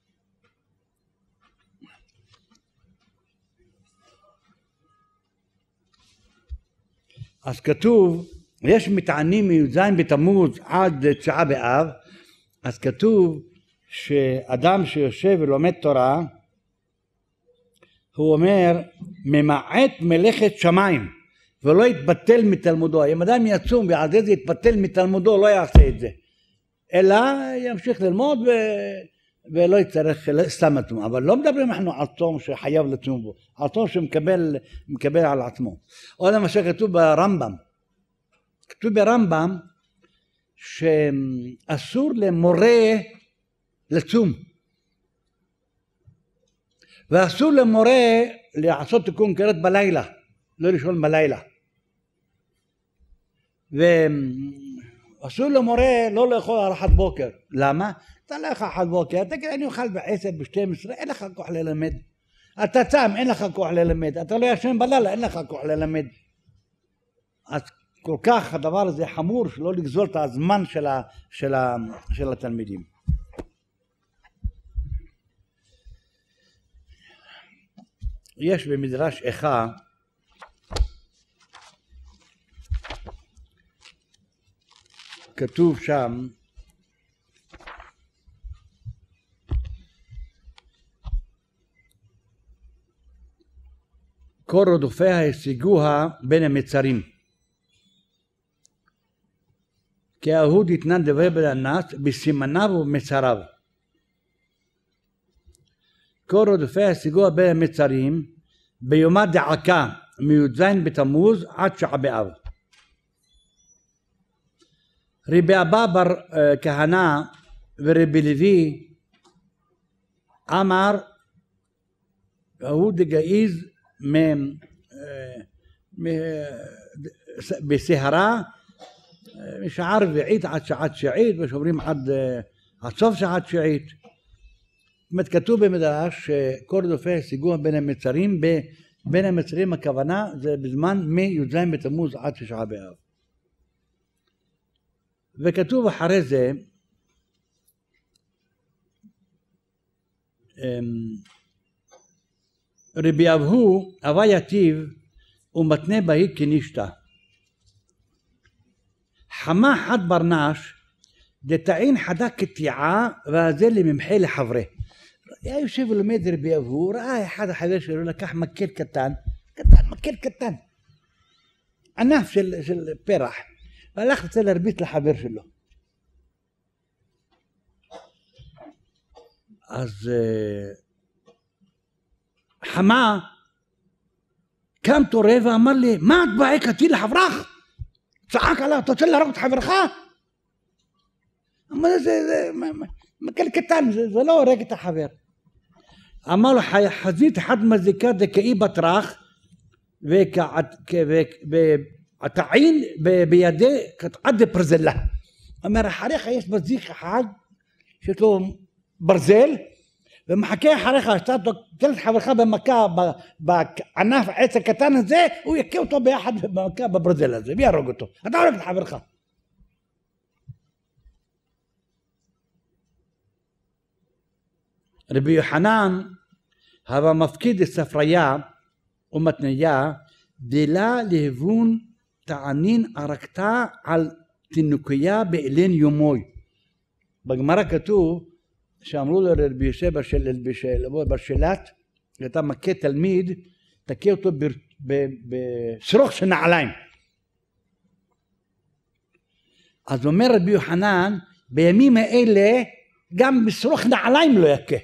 אז כתוב, יש מטענים מי"ז בתמוז עד תשעה באב, אז כתוב שאדם שיושב ולומד תורה, הוא אומר, ממעט מלאכת שמיים, ולא יתבטל מתלמודו. אם אדם יצום ועל זה יתבטל מתלמודו, לא יעשה את זה. אלא ימשיך ללמוד ו... ולא יצטרך סתם לצום. אבל לא מדברים אנחנו על צום שחייב לצום בו, על צום שמקבל מקבל על עצמו. או למשל כתוב ברמב"ם, כתוב ברמב"ם שאסור למורה לצום, ואסור למורה לעשות תיקון כרת בלילה, לא לישון בלילה, ואסור למורה לא לאכול ארוחת בוקר. למה? אתה לא יכול ארוחת בוקר, תגיד אני אוכל בעשר, בשתים עשרה, אין לך כוח ללמד. אתה צם, אין לך כוח ללמד. אתה לא ישן בלילה, אין לך כוח ללמד. אז כל כך הדבר הזה חמור, שלא לגזול את הזמן של, ה, של, ה, של התלמידים. יש במדרש איכה כתוב שם כל רודפיה השיגוה בין המצרים, כי ההוד יתנן דברי בלענס בסימניו ובמצריו. כל רודפיה השיגוה בין המצרים ביומה דעקה מי"ז בתמוז עד תשעה באב. רבי אבא בר כהנא ורבי לוי אמר ההוד דגאיז בסהרה משעה רביעית עד שעה תשיעית, ושומרים עד סוף שעה תשיעית. זאת אומרת, כתוב במדרש שכל רודפיה השיגוה בין המצרים, בין המצרים הכוונה זה בזמן מי"ז בתמוז עד תשעה באב. וכתוב אחרי זה רבי אבהו אבה יתיב ומתנה בהי כנישתא חמה חד ברנש דתעין חדה כתיעה והזה לממחה לחברה. היה יושב ולומד רבי אבהו, ראה אחד החבר שלו לקח מקל קטן, קטן, מקל קטן, ענף של, של פרח, והלך רוצה להרביץ לחבר שלו. אז חמה קם תורה ואמר לי, מה את בועק אותי לחברך? צעק עליו, אתה רוצה להרוג את חברך? אמר לי, זה מקל קטן, זה לא הורג את החבר. אמר לו, חזית אחת מזיקה דקאי בטרח, והטעין בידי עד ברזלה. אומר, אחריך יש מזיק אחד, שיש לו ברזל, ומחכה אחריך, שאתה תותן את חברך במכה, בענף העץ הקטן הזה, הוא יכה אותו ביחד במכה בברזל הזה, ויהרוג אותו. אתה הורג את חברך. רבי יוחנן, הווה מפקיד ספריה ומתניה, דילה להבון תענין ערקתה על תינוקיה באלין יומוי. בגמרא כתוב, שאמרו לו לרבי יוסף ברשילת, אתה מכה תלמיד, תכה אותו בשרוך של נעליים. אז אומר רבי יוחנן, בימים האלה גם בשרוך נעליים לא יכה.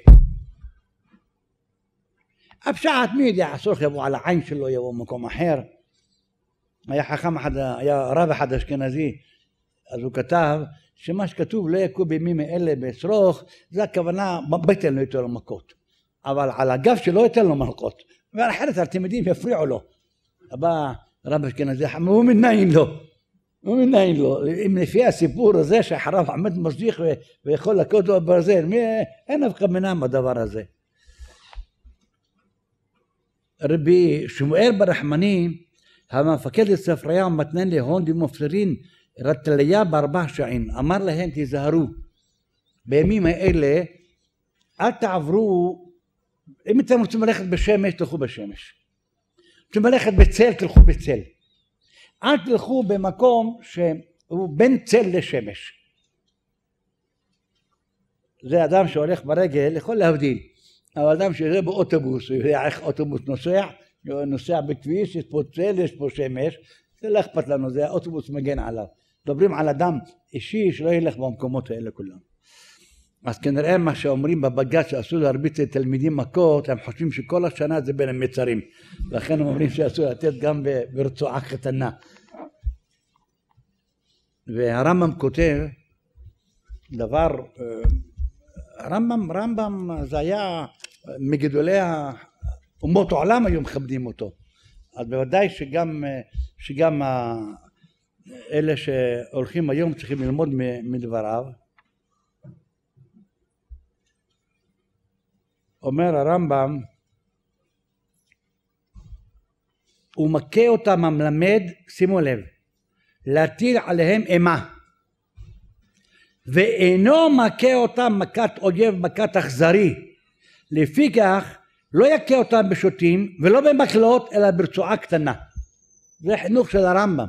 הפשעת מי יודע, השרוך יבוא על העין שלו, יבוא במקום אחר. היה חכם אחד, היה רב אחד אשכנזי, אז הוא כתב שמה שכתוב לא יקו בימים האלה בשרוך, זה הכוונה בבטן לא ייתן לו מכות, אבל על הגב שלו ייתן לו מכות, ואחרת התלמידים יפריעו לו. הבא רב אשכנזי, הוא מניין לו, הוא מניין לו, אם לפי הסיפור הזה שאחריו עמד משגיח ויכול לקות לו ברזל, אין אף כמינם הדבר הזה. רבי שמואל ברחמני, המפקד לספריה ומתנן להון דמופסרין, רטליה בארבע שעים, אמר להם תזהרו, בימים האלה אל תעברו, אם אתם רוצים ללכת בשמש תלכו בשמש, רוצים ללכת בצל תלכו בצל, אל תלכו במקום שהוא בין צל לשמש. זה אדם שהולך ברגל יכול להבדיל, אבל אדם שזה באוטובוס, הוא יודע איך אוטובוס נוסע, נוסע בכביש, יש פה צל, יש פה שמש, זה לא אכפת לנו, זה האוטובוס מגן עליו. מדברים על אדם אישי שלא ילך במקומות האלה כולם. אז כנראה מה שאומרים בבג"ץ שאסור להרביץ לתלמידים מכות, הם חושבים שכל השנה זה בין המצרים, לכן הם אומרים שאסור לתת גם ברצועה קטנה. והרמב"ם כותב דבר, רמב"ם, רמב"ם זה היה מגדולי אומות העולם היו מכבדים אותו, אז בוודאי שגם, שגם אלה שהולכים היום צריכים ללמוד מדבריו. אומר הרמב"ם, הוא מכה אותם המלמד, שימו לב, להטיל עליהם אימה, ואינו מכה אותם מכת אויב, מכת אכזרי, לפי כך לא יכה אותם בשוטים ולא במקלות אלא ברצועה קטנה. זה חינוך של הרמב"ם.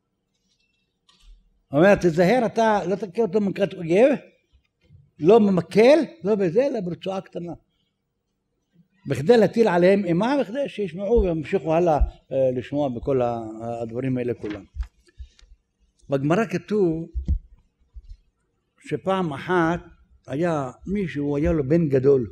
הוא אומר, תזהר, אתה לא תכה אותו מכת אויב, לא במקל, לא בזה, אלא ברצועה קטנה. בכדי להטיל עליהם אימה, בכדי שישמעו וימשיכו הלאה לשמוע בכל הדברים האלה כולם. בגמרא כתוב שפעם אחת היה מישהו, היה לו בן גדול.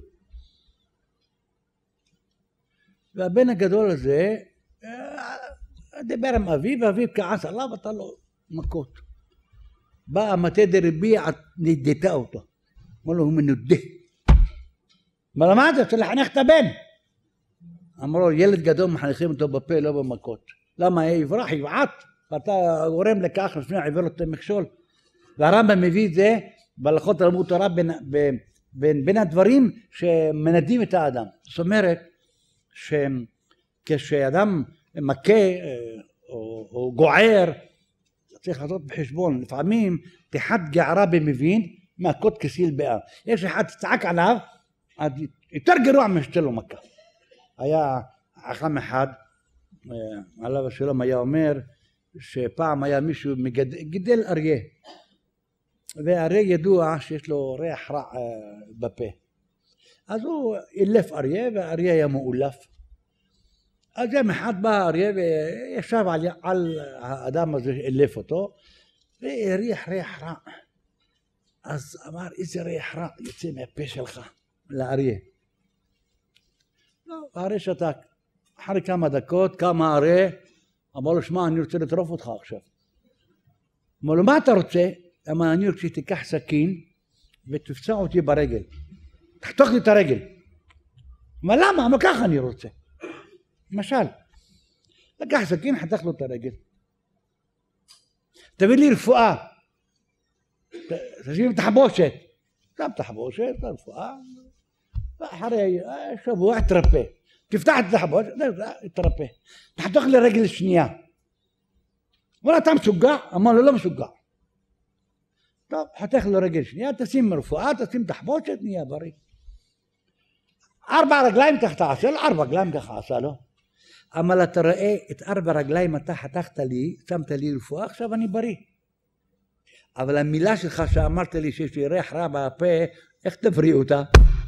והבן הגדול הזה דיבר עם אביו, ואביו כעס עליו, אתה לו מכות. בא המטה דרבי, נדתה אותו. אמר לו, הוא מנודה. מה למדת? צריך לחנך את הבן. אמר לו, ילד גדול מחנכים אותו בפה, לא במכות. למה? יברח, יבעט, ואתה גורם לכך לפני עיוור אותו מכשול. והרמב"ם מביא את זה בהלכות תלמוד תורה בין, בין, בין, בין הדברים שמנדים את האדם. זאת אומרת, שכשאדם מכה או, או גוער, צריך לעשות בחשבון, לפעמים תחת גערה במבין, מכות כסיל באה. יש אחד צעק עליו, אז יותר גרוע משתה לו מכה. היה חכם אחד, עליו השלום היה אומר, שפעם היה מישהו מגדל אריה, והאריה ידוע שיש לו ריח רע בפה. אז הוא אילף אריה, והאריה היה מאולף. אז יום אחד בא האריה וישב על, על האדם הזה שאילף אותו, והריח ריח רע. אז אמר, איזה ריח רע יוצא מהפה שלך לאריה. לא, האריה שתק. אחרי כמה דקות קם האריה, אמר לו, שמע, אני רוצה לטרוף אותך עכשיו. אמר לו, מה אתה רוצה? אמר, אני רוצה שתיקח סכין ותפצע אותי ברגל. תחתוך לי את הרגל. אמר, למה? אמר, ככה אני רוצה. למשל, לקח סכין, חתך לו את הרגל. תביא לי רפואה. תשים תחבושת. שם תחבושת, רפואה. ואחרי שבוע תרפא. תפתח את התחבושת, תרפא. תחתוך לי רגל שנייה. אמר, אתה משוגע? אמר לו, לא משוגע. טוב, חתך לו רגל שנייה, תשים רפואה, תשים תחבושת, נהיה בריא. ארבע רגליים ככה עשה לו, ארבע רגליים ככה עשה לו. אמר, אתה רואה את ארבע רגליים אתה חתכת לי, שמת לי רפואה, עכשיו אני בריא. אבל המילה שלך שאמרת לי שיש לי ריח רע בפה, איך תבריא אותה?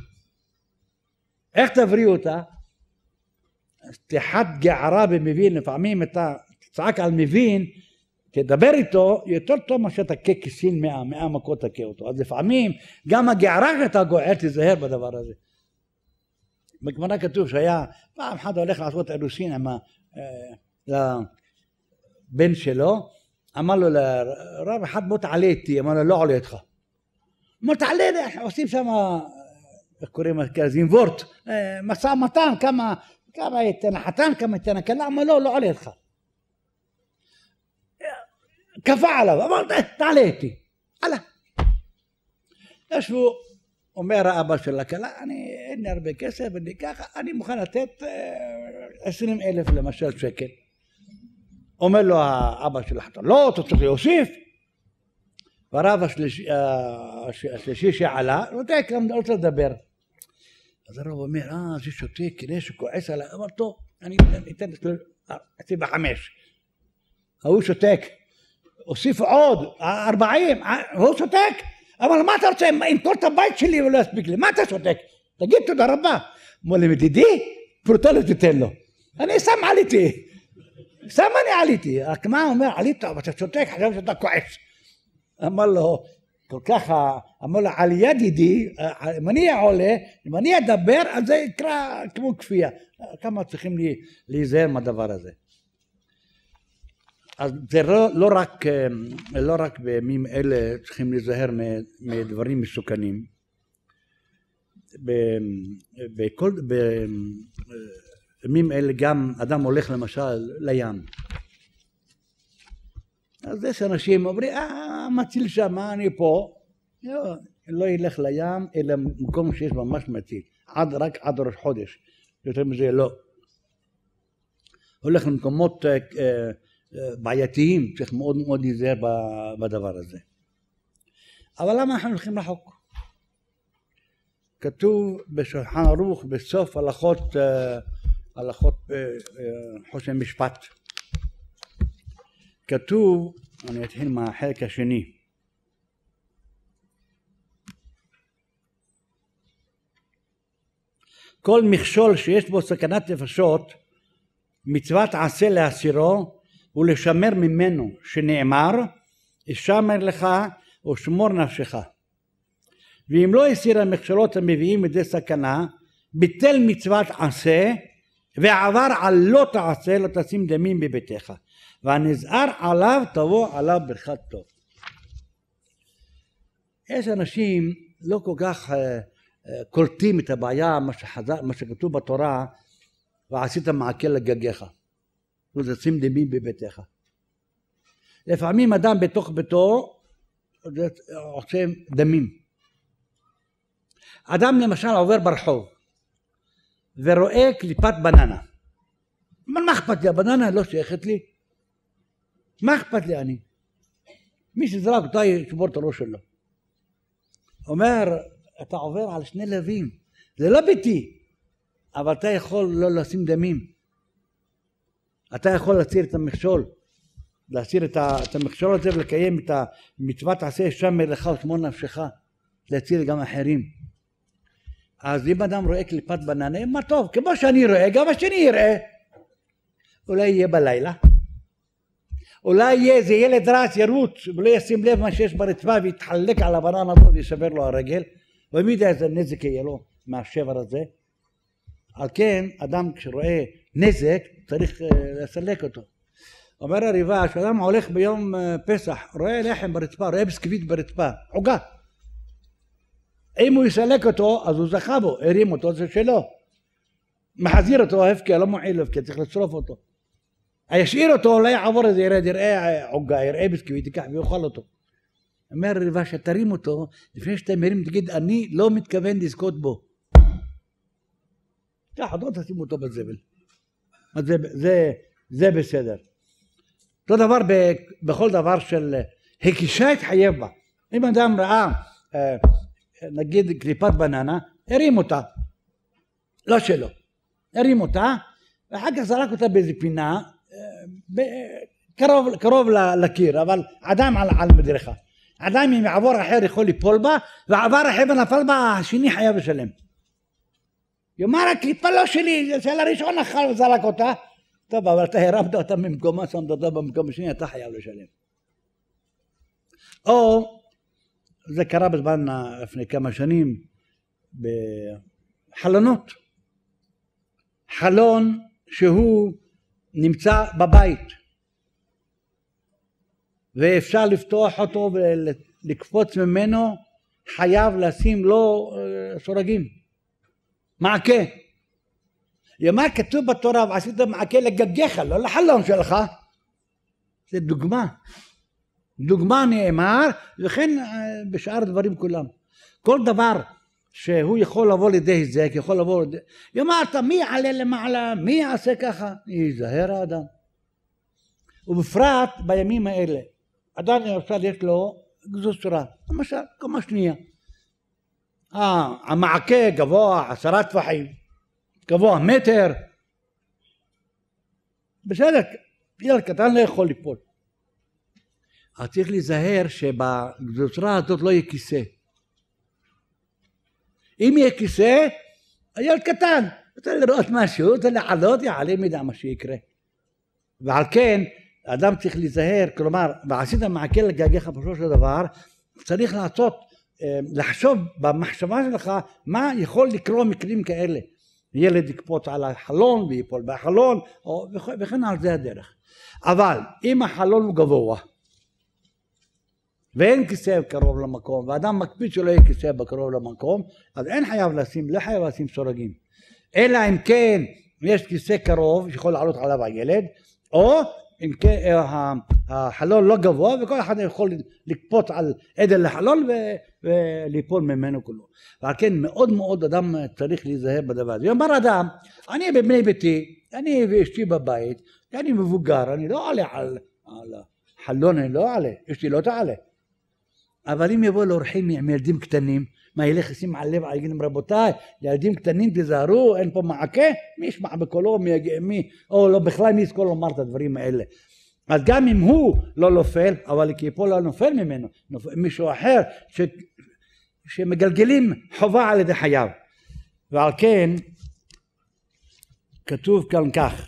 איך תבריא אותה? תחת גערה במבין, לפעמים אתה תצעק על מבין, תדבר איתו, יותר טוב מה שאתה תכה כיסין מאה, מאה מכות תכה אותו. אז לפעמים גם הגערה שאתה גועל, תזהר בדבר הזה. בגמרא כתוב שהיה, פעם אחד הולך לעשות אירוסין עם לבן שלו, אמר לו לרב אחד בוא תעלה איתי, אמר לו לא עולה איתך. אמר תעלה, עושים שם, איך קוראים לזה, זינבורט, משא מתן, כמה, כמה ייתן החתן, כמה ייתן הכלה, אמר לו לא עולה איתך. קפא עליו, אמר תעלה איתי, עלה. ישבו, אומר האבא של הכלה, אני אין לי הרבה כסף, אני ככה, אני מוכן לתת עשרים אלף למשל שקל. אומר לו האבא של החתן, לא, אתה צריך להוסיף. והרב השלישי, השלישי שעלה, לא יודע, לא רוצה לדבר. אז הרב אומר, אה, זה שותק, כדי שכועס עליי. אמר, טוב, אני אתן עשרים וחמש. הוא שותק. הוסיף עוד, ארבעים, הוא שותק. אמר, מה אתה רוצה, אמכור את הבית שלי ולא יספיק לי, מה אתה שותק? תגיד תודה רבה. אמר לי, מדידי, פרוטה לא תיתן לו. אני שם עליתי. שם אני עליתי. הכמה אומר, עלית, אבל אתה שותק, חשב שאתה כועס. אמר לו, כל כך, אמר לו, על יד ידי, אם אני עולה, אם אני אדבר, אז זה יקרא כמו כפייה. כמה צריכים להיזהר מהדבר הזה. אז זה לא, לא רק, לא רק בימים אלה צריכים להיזהר מדברים מסוכנים. בכל, בימים אלה גם אדם הולך למשל לים. אז יש אנשים אומרים, אה, מציל שם, אני פה. לא, לא ילך לים, אלא מקום שיש ממש מציל. עד, רק עד ראש חודש. יותר מזה לא. הולך למקומות בעייתיים, צריך מאוד מאוד להיזהר בדבר הזה. אבל למה אנחנו הולכים רחוק? כתוב בשולחן ערוך בסוף הלכות, הלכות חושן משפט. כתוב, אני אתחיל מהחלק השני. כל מכשול שיש בו סכנת נפשות, מצוות עשה להסירו, ולשמר ממנו, שנאמר, ישמר לך ושמור נפשך. ואם לא הסיר המכשלות המביאים לידי סכנה, ביטל מצוות עשה, ועבר על לא תעשה, לא תשים דמים בביתך. והנזהר עליו תבוא עליו ברכת טוב. יש אנשים לא כל כך uh, uh, קולטים את הבעיה, מה, שחזר, מה שכתוב בתורה, ועשית מעקל לגגיך. לא תשים דמים בביתך. לפעמים אדם בתוך ביתו עושה דמים. אדם למשל עובר ברחוב ורואה קליפת בננה. מה אכפת לי? הבננה לא שייכת לי. מה אכפת לי אני? מי שזרק אותה ישבור את הראש שלו. אומר, אתה עובר על שני לבים. זה לא ביתי, אבל אתה יכול לא לשים דמים. אתה יכול להסיר את המכשול, להסיר את המכשול הזה ולקיים את המצוות עשה שמר לך ושמור נפשך, להציל גם אחרים. אז אם אדם רואה קליפת בננה, מה טוב, כמו שאני רואה, גם השני יראה. אולי יהיה בלילה, אולי יהיה איזה ילד רץ ירוץ ולא ישים לב מה שיש ברצפה ויתחלק על הבננה הזאת וישבר לו הרגל, ומי יודע איזה נזק יהיה לו מהשבר הזה. על כן אדם כשרואה נזק, צריך לסלק אותו. אומר הריבה, כשאדם הולך ביום פסח, רואה לחם ברצפה, רואה בסקווית ברצפה, עוגה. אם הוא יסלק אותו, אז הוא זכה בו, הרים אותו, זה שלו. מחזיר אותו ההפקע, לא מועיל לו, כי צריך לצרוף אותו. ישאיר אותו, אולי יעבור איזה ירד, יראה עוגה, יראה בסקווית, ייקח ויאכל אותו. אומר הריבה, שתרים אותו, לפני שאתה מרים, תגיד, אני לא מתכוון לזכות בו. ככה, לא תשים אותו בזבל. זה, זה, זה בסדר. אותו דבר בכל דבר של הקישה התחייב בה. אם אדם ראה, נגיד קליפת בננה, הרים אותה. לא שלו. הרים אותה, ואחר כך זרק אותה באיזה פינה, קרוב, קרוב לקיר, אבל אדם על, על מדרכה. אדם אם יעבור אחר יכול ליפול בה, ועבר אחר ונפל בה, השני חייב לשלם. יאמר, הקליפה לא שלי, זה של הראשון אכל וזרק אותה. טוב, אבל אתה הרמת אותה ממקומה, שמת אותה במקום השני, אתה חייב לשלם. או, זה קרה בזמן לפני כמה שנים, בחלונות. חלון שהוא נמצא בבית, ואפשר לפתוח אותו ולקפוץ ממנו, חייב לשים לו סורגים. מעקה. יאמר כתוב בתורה, ועשית מעקה לגגיך, לא לחלון שלך. זה דוגמה. דוגמה נאמר, וכן בשאר דברים כולם. כל דבר שהוא יכול לבוא לידי היזק, יכול לבוא לידי... יאמר, מי יעלה למעלה, מי יעשה ככה? ייזהר האדם. ובפרט בימים האלה. אדם למשל יש לו גזוסרה, למשל, קומה שנייה. אה, המעקה גבוה, עשרה טפחים, גבוה מטר. בסדר, ילד קטן לא יכול ליפול. אז צריך להיזהר שבגזוסרה הזאת לא יהיה כיסא. אם יהיה כיסא, הילד קטן, רוצה לראות משהו, רוצה לעלות, יעלה מידע מה שיקרה. ועל כן, האדם צריך להיזהר, כלומר, ועשית מעקה לגגיך בסופו של דבר, צריך לעשות, לחשוב במחשבה שלך, מה יכול לקרות מקרים כאלה. ילד יקפוץ על החלון ויפול בחלון, וכן על זה הדרך. אבל אם החלון הוא גבוה, ואין כיסא קרוב למקום, ואדם מקפיד שלא יהיה כיסא בקרוב למקום, אז אין חייב לשים, לא חייב לשים סורגים. אלא אם כן יש כיסא קרוב שיכול לעלות עליו הילד, או אם כן החלון לא גבוה, וכל אחד יכול לקפוץ על עדל לחלון וליפול ממנו כולו. ועל כן מאוד מאוד אדם צריך להיזהר בדבר הזה. יאמר אדם, אני בבני ביתי, אני ואשתי בבית, אני מבוגר, אני לא עלה על החלון, אני לא עלה, אשתי לא תעלה. אבל אם יבוא לאורחים מילדים קטנים, מה ילך לשים על לב, יגידו רבותיי, ילדים קטנים תזהרו, אין פה מעקה, מי ישמע בקולו, מי, מי, או לא בכלל מי יזכור לומר את הדברים האלה. אז גם אם הוא לא נופל, אבל כי פה לא נופל ממנו, נופל, מישהו אחר, ש, שמגלגלים חובה על ידי חייו. ועל כן, כתוב כאן כך,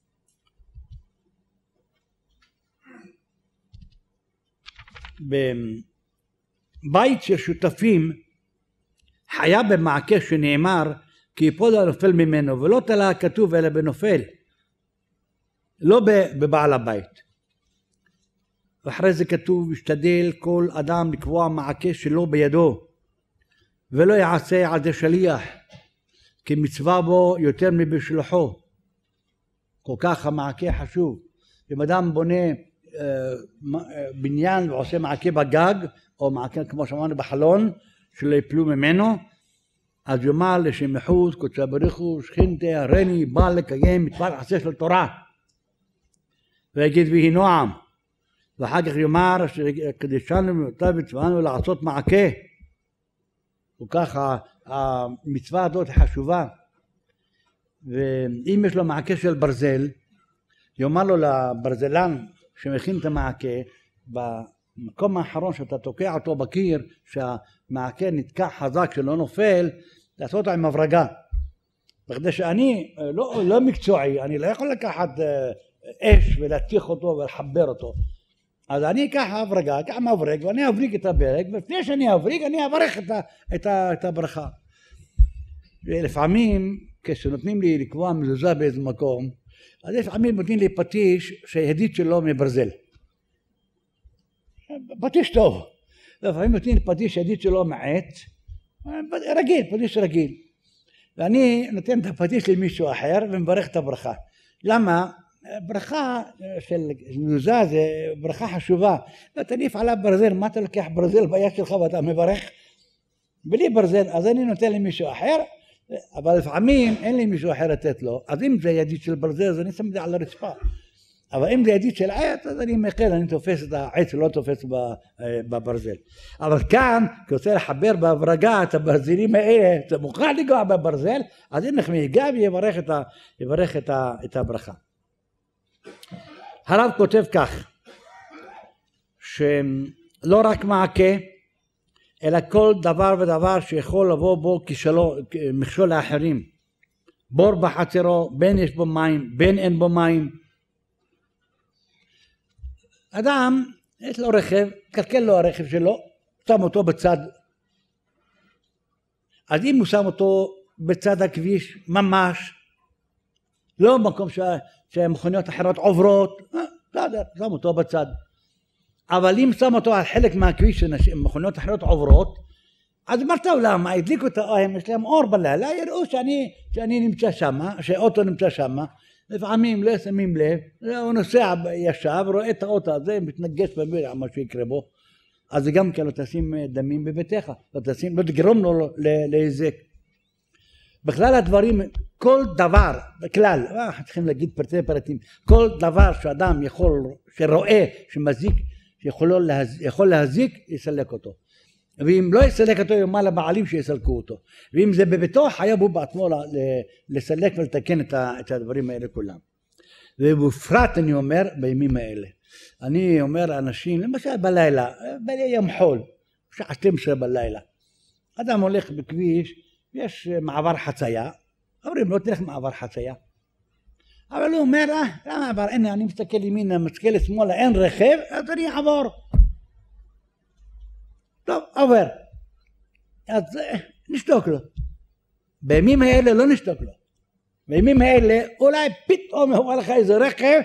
בבית של שותפים חיה במעקה שנאמר כי יפול הנופל ממנו, ולא תלה כתוב אלא בנופל, לא בבעל הבית. ואחרי זה כתוב ישתדל כל אדם לקבוע מעקה שלו בידו, ולא יעשה על זה שליח, כי מצווה בו יותר מבשלוחו. כל כך המעקה חשוב. אם אדם בונה בניין ועושה מעקה בגג, או מעקה כמו שאמרנו בחלון, שלא יפלו ממנו, אז יאמר לשם מחוז, קודשא בריך הוא, שכינתי, הריני, בא לקיים מצוות עשה של תורה. ויגיד ויהי נועם. ואחר כך יאמר שקדישנו אותה וצוונו לעשות מעקה. וככה המצווה הזאת חשובה. ואם יש לו מעקה של ברזל, יאמר לו לברזלן שמכין את המעקה, במקום האחרון שאתה תוקע אותו בקיר, שהמעקה נתקע חזק שלא נופל, לעשות אותו עם מברגה. בכדי שאני לא, לא מקצועי, אני לא יכול לקחת אש ולהתיך אותו ולחבר אותו. אז אני אקח הברגה, אקח מברג ואני אבריג את הברג, ולפני שאני אבריג אני אברך את, ה, את, ה, את הברכה. ולפעמים כשנותנים לי לקבוע מזוזה באיזה מקום, אז לפעמים נותנים לי פטיש שההדית שלו מברזל. פטיש טוב. לפעמים נותנים לי פטיש שההדית שלו מעץ, רגיל, פטיש רגיל. ואני נותן את הפטיש למישהו אחר ומברך את הברכה. למה? ברכה של מזוזה זה ברכה חשובה. ותניף עליו ברזל, מה אתה לוקח ברזל ביד שלך ואתה מברך? בלי ברזל, אז אני נותן למישהו אחר, אבל לפעמים אין לי מישהו אחר לתת לו. אז אם זה ידית של ברזל, אז אני שם את זה על הרצפה. אבל אם זה ידית של עץ, אז אני מקל, אני תופס את העץ ולא תופס בברזל. אבל כאן, כי רוצה לחבר בהברגה את הברזלים האלה, אתה מוכן לגוע בברזל, אז אין לך מיגע ויברך את, ה, יברך את, ה, את הברכה. הרב כותב כך, שלא רק מעקה, אלא כל דבר ודבר שיכול לבוא בו כשלו, מכשול לאחרים. בור בחצרו, בין יש בו מים, בין אין בו מים. אדם, יש לו רכב, קלקל לו הרכב שלו, שם אותו בצד. אז אם הוא שם אותו בצד הכביש, ממש, לא במקום שמכוניות אחרות עוברות, בסדר, שם אותו בצד. אבל אם שם אותו על חלק מהכביש שמכוניות אחרות עוברות, אז אמרת למה, הדליקו את האוהם, יש להם אור בלילה, יראו שאני, שאני נמצא שם, שאוטו נמצא שם, לפעמים לא שמים לב, הוא נוסע ישב, רואה את האוטו הזה, מתנגש במילה, מה שיקרה בו, אז זה גם כן לא תשים דמים בביתך, לא תשים, לא תגרום לו להיזק. בכלל הדברים, כל דבר, בכלל, צריכים להגיד פרטי פרטים, כל דבר שאדם יכול, שרואה, שמזיק, שיכול להזיק, יכול להזיק, יסלק אותו. ואם לא יסלק אותו, יאמר לבעלים שיסלקו אותו. ואם זה בביתו, חייב הוא בעצמו לסלק ולתקן את הדברים האלה כולם. ובפרט אני אומר, בימים האלה. אני אומר לאנשים, למשל בלילה, ביום חול, בשעה שתים עשרה בלילה. אדם הולך בכביש, יש מעבר חצייה, אומרים לא תלך מעבר חצייה. אבל הוא אומר, אה, למה עבר? הנה, אני מסתכל ימינה, מסתכל לשמאלה, אין רכב, אז אני אעבור. טוב, עובר. אז נשתוק לו. בימים האלה לא נשתוק לו. בימים האלה אולי פתאום יבוא לך איזה רכב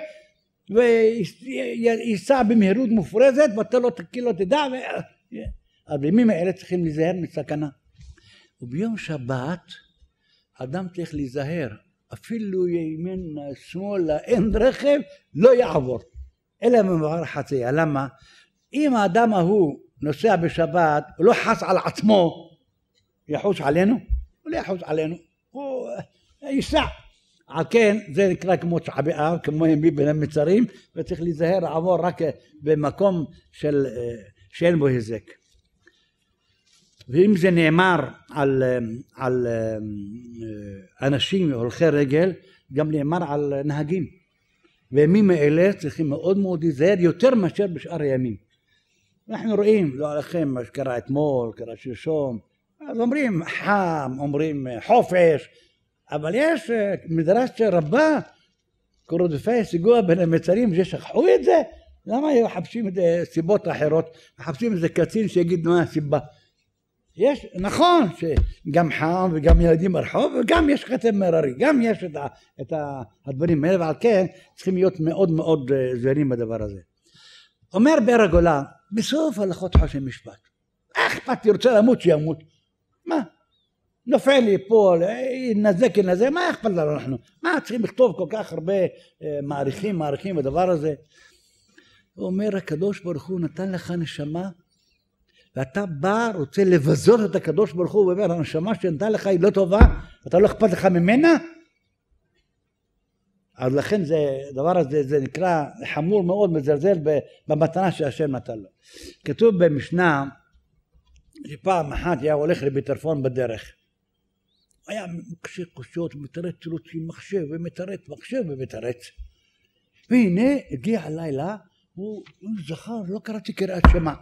וייסע במהירות מופרזת ואתה לא תקיל לא תדע. ו... אז בימים האלה צריכים להיזהר מסכנה. וביום שבת אדם צריך להיזהר. אפילו ימין שמאלה אין רכב לא יעבור. אלא ממעבר חצייה. למה? אם האדם ההוא נוסע בשבת, הוא לא חס על עצמו, יחוס עלינו? הוא לא יחוס עלינו, הוא ייסע. על כן, זה נקרא כמו צעביעה, כמו ימי בין המצרים, וצריך להיזהר לעבור רק במקום של, שאין בו היזק. ואם זה נאמר על, על אנשים הולכי רגל, גם נאמר על נהגים. וימים האלה צריכים מאוד מאוד להיזהר, יותר מאשר בשאר הימים. אנחנו רואים, לא עליכם, מה שקרה אתמול, קרה שלשום, אז אומרים חם, אומרים חופש, אבל יש מדרש רבה, קורדופי סיגוע בין המצרים, ששכחו את זה, למה מחפשים את סיבות אחרות, מחפשים איזה קצין שיגיד מה הסיבה. יש, נכון שגם חם וגם ילדים ברחוב, וגם יש חטא מררי, גם יש את, ה, את הדברים האלה, ועל כן צריכים להיות מאוד מאוד זהירים בדבר הזה. אומר באר הגולה, בסוף הלכות חושן משפט. איך אכפת לי, רוצה למות שימות. מה? נופל לי פה, נזק נזק, מה אכפת לנו אנחנו? מה צריכים לכתוב כל כך הרבה מעריכים, מעריכים בדבר הזה? הוא אומר, הקדוש ברוך הוא נתן לך נשמה, ואתה בא, רוצה לבזות את הקדוש ברוך הוא, ואומר, הנשמה שנתן לך היא לא טובה, אתה לא אכפת לך ממנה? אז לכן זה, דבר הזה, זה נקרא חמור מאוד, מזלזל במתנה שהשם נתן לו. כתוב במשנה, שפעם אחת היה הולך לביטרפון בדרך. היה מקשה קושות, מתרץ תירוצים, מחשב ומתרץ, מחשב ומתרץ. והנה, הגיע הלילה, הוא זכר, לא קראתי קריאת שמע.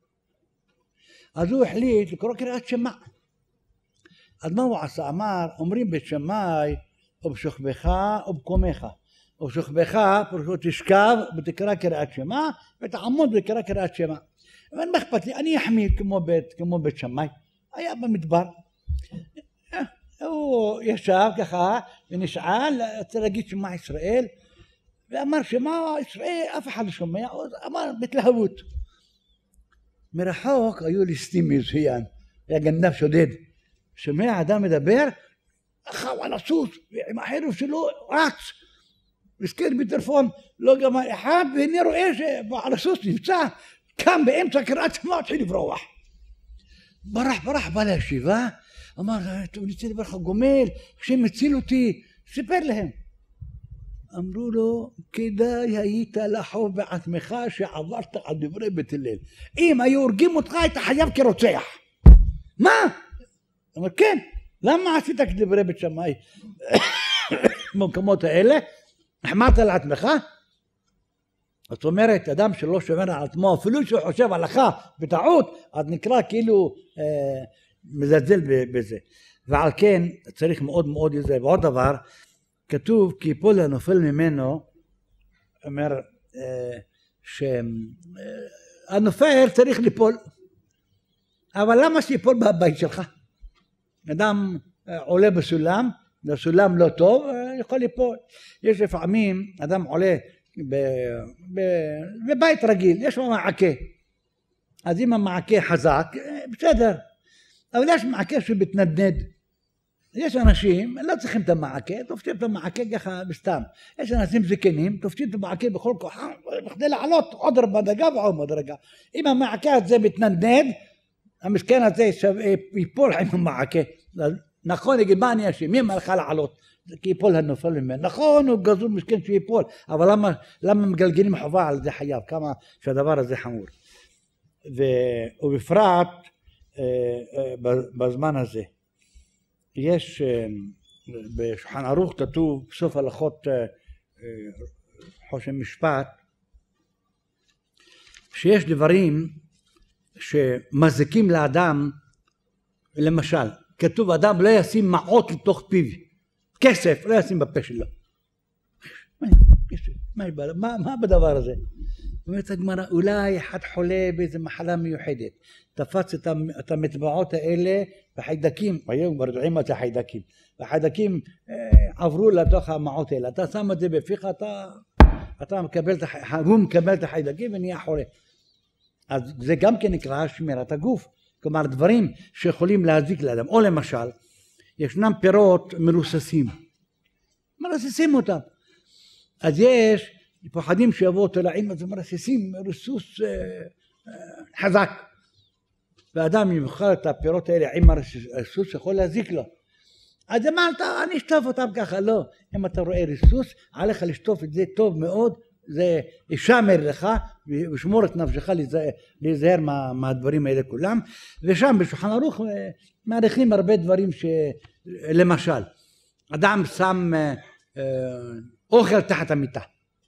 אז הוא החליט לקרוא קריאת שמע. אז מה הוא עשה? אמר, אומרים בית שמאי, או בשוכבך או בקומך. או בשוכבך, פרשו תשכב ותקרא קריאת שמע, ותעמוד ותקרא קריאת שמע. אבל מה אכפת לי? אני אחמיד כמו בית, כמו בית שמאי. היה במדבר. הוא ישב ככה ונשאל, רוצה להגיד שמע ישראל, ואמר שמע ישראל, אף אחד לא שומע, אמר בהתלהבות. מרחוק היו ליסטים מזוין, היה גנב שודד. שומע אדם מדבר, אחאו על הסוס, עם החרב שלו רץ. מסכן בטלפון, לא גמר אחד, והנה רואה שעל הסוס נמצא, קם באמצע קריאת שמע, התחיל לברוח. ברח ברח בא לישיבה, אמר, טוב נצא לברך גומל, השם מציל אותי, סיפר להם. אמרו לו, כדאי היית לחוב בעצמך שעברת על דברי בית הלל. אם היו הורגים אותך, היית חייב כרוצח. מה? אמר, כן, למה עשית כדברי בית שמאי במקומות האלה? החמרת על עצמך? זאת אומרת, אדם שלא שומר על עצמו, אפילו שהוא חושב הלכה בטעות, אז נקרא כאילו אה, מזלזל בזה. ועל כן צריך מאוד מאוד לזה. ועוד דבר, כתוב כי יפול הנופל ממנו, אומר אה, שהנופל צריך ליפול. אבל למה שיפול בבית שלך? אדם עולה בסולם, בסולם לא טוב, יכול ליפול. יש לפעמים אדם עולה בבית רגיל, יש לו מעקה. אז אם המעקה חזק, בסדר. אבל יש מעקה שמתנדנד. יש אנשים, לא צריכים את המעקה, תופסים את המעקה ככה בסתם. יש אנשים זקנים, תופסים את המעקה בכל כוחם, כדי לעלות עוד מדרגה ועוד מדרגה. אם המעקה הזה מתנדנד, המסכן הזה ייפול עם המעקה. נכון, יגיד, מה אני אשם? מי מלכה לעלות? כי ייפול הנופל ממנו. נכון, הוא גזור מסכן שיפול, אבל למה, למה מגלגלים חובה על זה חייב? כמה שהדבר הזה חמור. ובפרט בזמן הזה. יש בשולחן ערוך כתוב בסוף הלכות חושן משפט, שיש דברים שמזיקים לאדם, למשל, כתוב אדם לא ישים מעות לתוך פיו, כסף לא ישים בפה שלו. מה, מה, מה בדבר הזה? אומרת הגמרא, אולי אחד חולה באיזו מחלה מיוחדת, תפץ את המטבעות האלה בחיידקים, היום כבר יודעים מה זה חיידקים, והחיידקים אה, עברו לתוך המעות האלה, אתה שם את זה בפיך, אתה, אתה מקבל, הוא מקבל את החיידקים ונהיה חולה. אז זה גם כן נקרא שמירת הגוף, כלומר דברים שיכולים להזיק לאדם, או למשל, ישנם פירות מרוססים, מרססים אותם, אז יש, פוחדים שיבואו אותו לעין, אז מרססים ריסוס אה, אה, חזק, ואדם יאכל את הפירות האלה עם הריסוס יכול להזיק לו. אז אמרת, אני אשטוף אותם ככה, לא. אם אתה רואה ריסוס, עליך לשטוף את זה טוב מאוד, זה ישמר לך, ושמור את נפשך להיזהר מה, מהדברים האלה כולם. ושם בשולחן ערוך מעריכים הרבה דברים שלמשל, אדם שם אה, אה, אוכל תחת המיטה.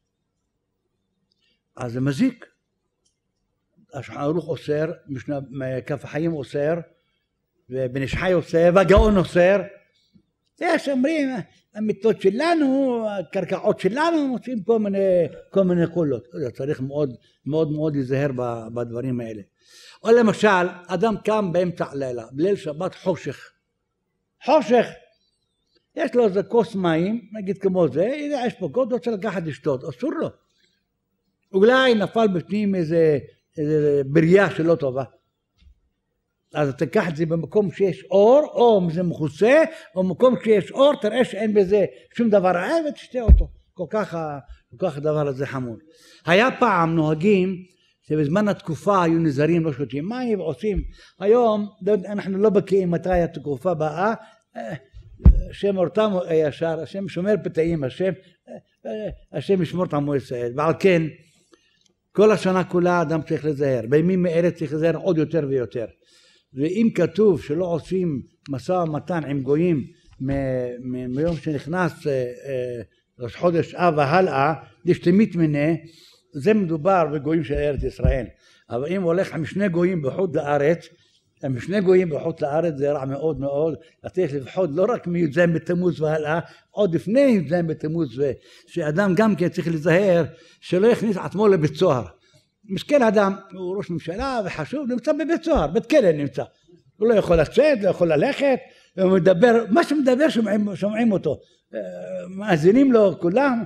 אז זה מזיק. השולחן ערוך אוסר, כף החיים אוסר, ובן איש חי אוסר, והגאון אוסר. יש אומרים, המיטות שלנו, הקרקעות שלנו, מוצאים כל מיני, כל מיני קולות. צריך מאוד מאוד מאוד להיזהר בדברים האלה. או למשל, אדם קם באמצע הלילה, בליל שבת חושך. חושך. יש לו איזה כוס מים, נגיד כמו זה, יש פה כוס, רוצה לקחת לשתות, אסור לו. אולי נפל בפנים איזה, איזה בריאה שלא טובה. אז תיקח את זה במקום שיש אור, או זה מכוסה, או במקום שיש אור, תראה שאין בזה שום דבר רע, ותשתה אותו. כל כך, כל כך הדבר הזה חמור. היה פעם נוהגים, שבזמן התקופה היו נזרים, לא שותים מים, ועושים. היום, אנחנו לא בקיאים מתי התקופה באה, השם אורתם ישר, השם שומר פתאים, השם, השם ישמור את עמו ישראל. ועל כן, כל השנה כולה אדם צריך לזהר. בימים מאלה צריך לזהר עוד יותר ויותר. ואם כתוב שלא עושים משא ומתן עם גויים מיום שנכנס ראש חודש אב והלאה, דשתמית מנה, זה מדובר בגויים של ארץ ישראל. אבל אם הולך עם שני גויים בחוץ לארץ, עם שני גויים בחוץ לארץ זה רע מאוד מאוד, צריך לפחות לא רק מי"ז בתמוז והלאה, עוד לפני י"ז בתמוז, שאדם גם כן צריך לזהר שלא יכניס עצמו לבית סוהר. מסכן אדם, הוא ראש ממשלה וחשוב, נמצא בבית סוהר, בית כלא נמצא. הוא לא יכול לצאת, לא יכול ללכת, הוא מדבר, מה שמדבר שומעים, שומעים אותו, מאזינים לו כולם,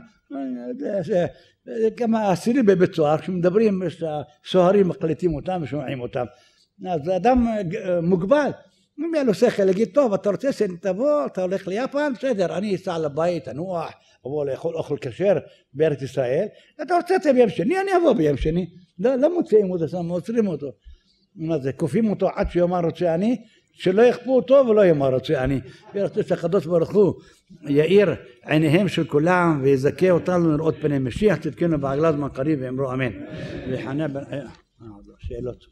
כמה אסירים בבית סוהר, כשמדברים, סוהרים מקליטים אותם ושומעים אותם. אז אדם מוגבל, אם היה לו שכל להגיד, טוב, אתה רוצה שתבוא, אתה הולך ליפן, בסדר, אני אסע לבית, אנוח, אבוא לאכול אוכל כשר בארץ ישראל, אתה רוצה את זה ביום שני, אני אבוא ביום שני, לא, לא מוצאים אותו, שם עוצרים אותו, מה זה, כופים אותו עד שיאמר רוצה אני, שלא יכפו אותו ולא יאמר רוצה אני, ורוצה שהקדוש ברוך הוא יאיר עיניהם של כולם ויזכה אותנו לראות פני משיח, צדקנו בעגלה זמן קריב ואמרו אמן. וחנה בן... אה, שאלות.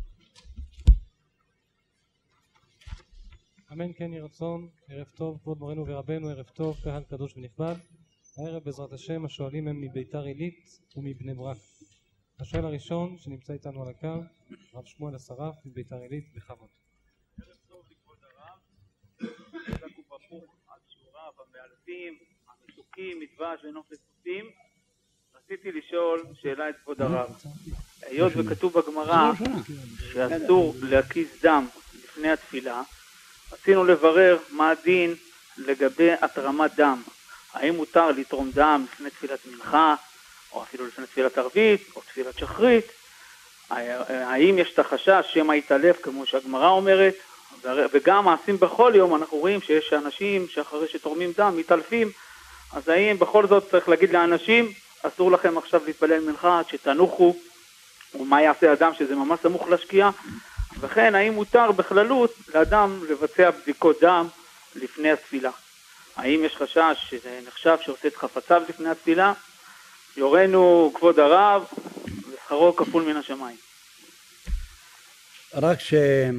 אמן כן יהי רצון. ערב טוב כבוד מורנו ורבנו, ערב טוב קהל קדוש ונכבד. הערב בעזרת השם השואלים הם מביתר עילית ומבני ברק. השואל הראשון שנמצא איתנו על הקו, רב שמואל אסרף מביתר עילית, בכבוד. ערב טוב לכבוד הרב, חזק וברוך על שיעוריו המאלפים, המתוקים, מדבש ונוף לסוסים. רציתי לשאול שאלה את כבוד הרב. היות וכתוב בגמרא שאסור להקיז דם לפני התפילה, רצינו לברר מה הדין לגבי התרמת דם. האם מותר לתרום דם לפני תפילת מנחה, או אפילו לפני תפילת ערבית, או תפילת שחרית? האם יש את החשש שמא יתעלף כמו שהגמרא אומרת? וגם מעשים בכל יום אנחנו רואים שיש אנשים שאחרי שתורמים דם מתעלפים, אז האם בכל זאת צריך להגיד לאנשים אסור לכם עכשיו להתפלל מנחה עד שתנוחו, ומה יעשה אדם שזה ממש סמוך לשקיעה? וכן האם מותר בכללות לאדם לבצע בדיקות דם לפני התפילה? האם יש חשש שזה נחשב שעושה את חפציו לפני התפילה? יורנו כבוד הרב ושכרו כפול מן השמיים. רק שמגן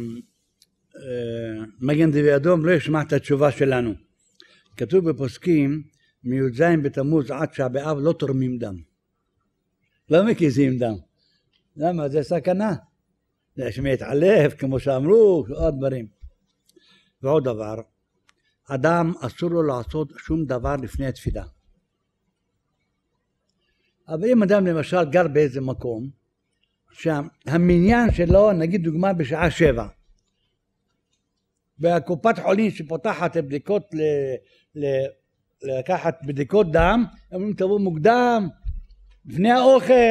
דוד אדום לא ישמע את התשובה שלנו. כתוב בפוסקים מי"ז בתמוז עד תשעה באב לא תורמים דם, לא מקיזים דם. למה? זה סכנה, זה שמתעלף כמו שאמרו, עוד דברים. ועוד דבר, אדם אסור לו לעשות שום דבר לפני התפילה. אבל אם אדם למשל גר באיזה מקום שהמניין שלו נגיד דוגמה בשעה שבע, והקופת חולים שפותחת בדיקות ל, ל, לקחת בדיקות דם, אומרים תבוא מוקדם לפני האוכל,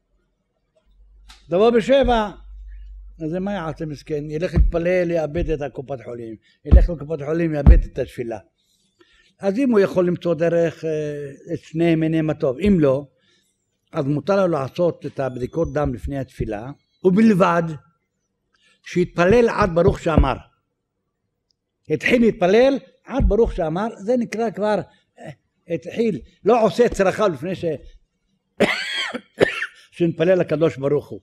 תבוא בשבע, אז מה יעשה מסכן? ילך להתפלל, יאבד את הקופת חולים, ילך לקופת חולים, יאבד את התפילה. אז אם הוא יכול למצוא דרך את שני מיני מה טוב, אם לא, אז מותר לו לעשות את הבדיקות דם לפני התפילה, ובלבד שיתפלל עד ברוך שאמר. התחיל להתפלל עד ברוך שאמר, זה נקרא כבר התחיל, לא עושה צרכה לפני ש... שנתפלל לקדוש ברוך הוא.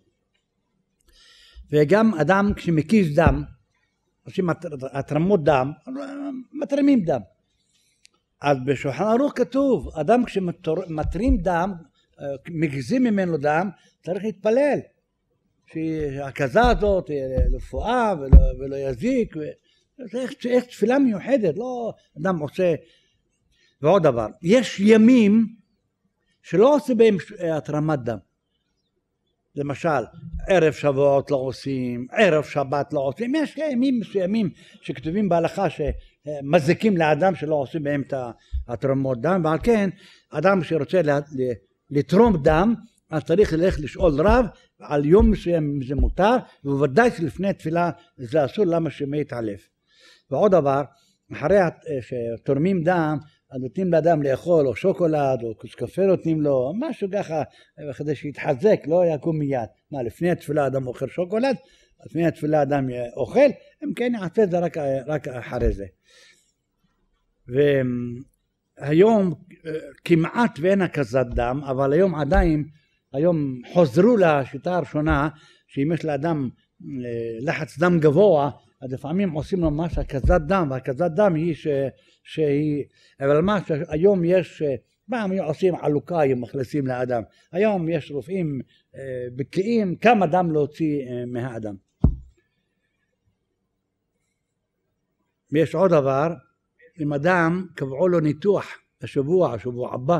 וגם אדם כשמקיז דם, עושים התרמות דם, מתרמים דם. אז בשולחן ערוך כתוב, אדם כשמתרים דם, מגזים ממנו דם, צריך להתפלל שההקזה הזאת לרפואה ולא, ולא יזיק. זה איך תפילה מיוחדת, לא אדם עושה. ועוד דבר, יש ימים שלא עושה בהם התרמת דם. למשל, ערב שבועות לא עושים, ערב שבת לא עושים, יש ימים מסוימים שכתובים בהלכה שמזיקים לאדם שלא עושים בהם את התרמות דם, ועל כן אדם שרוצה לתרום דם, אז צריך ללכת לשאול רב על יום מסוים אם זה מותר, ובוודאי שלפני תפילה זה אסור, למה שמא יתעלף. ועוד דבר, אחרי שתורמים דם, אז נותנים לאדם לאכול או שוקולד או כוס קפה נותנים לו, משהו ככה כדי שיתחזק, לא יקום מיד. מה, לפני התפילה אדם אוכל שוקולד, לפני התפילה אדם אוכל, אם כן יעשה את זה רק, רק אחרי זה. והיום כמעט ואין הקזת דם, אבל היום עדיין, היום חוזרו לשיטה הראשונה, שאם יש לאדם לחץ דם גבוה, אז לפעמים עושים לו ממש הקזת דם, והקזת דם היא ש... שהיא, אבל מה שהיום יש, פעם עושים עלוקה, מכניסים לאדם, היום יש רופאים בקיאים כמה דם להוציא מהאדם. ויש עוד דבר, אם אדם קבעו לו ניתוח השבוע, השבוע הבא,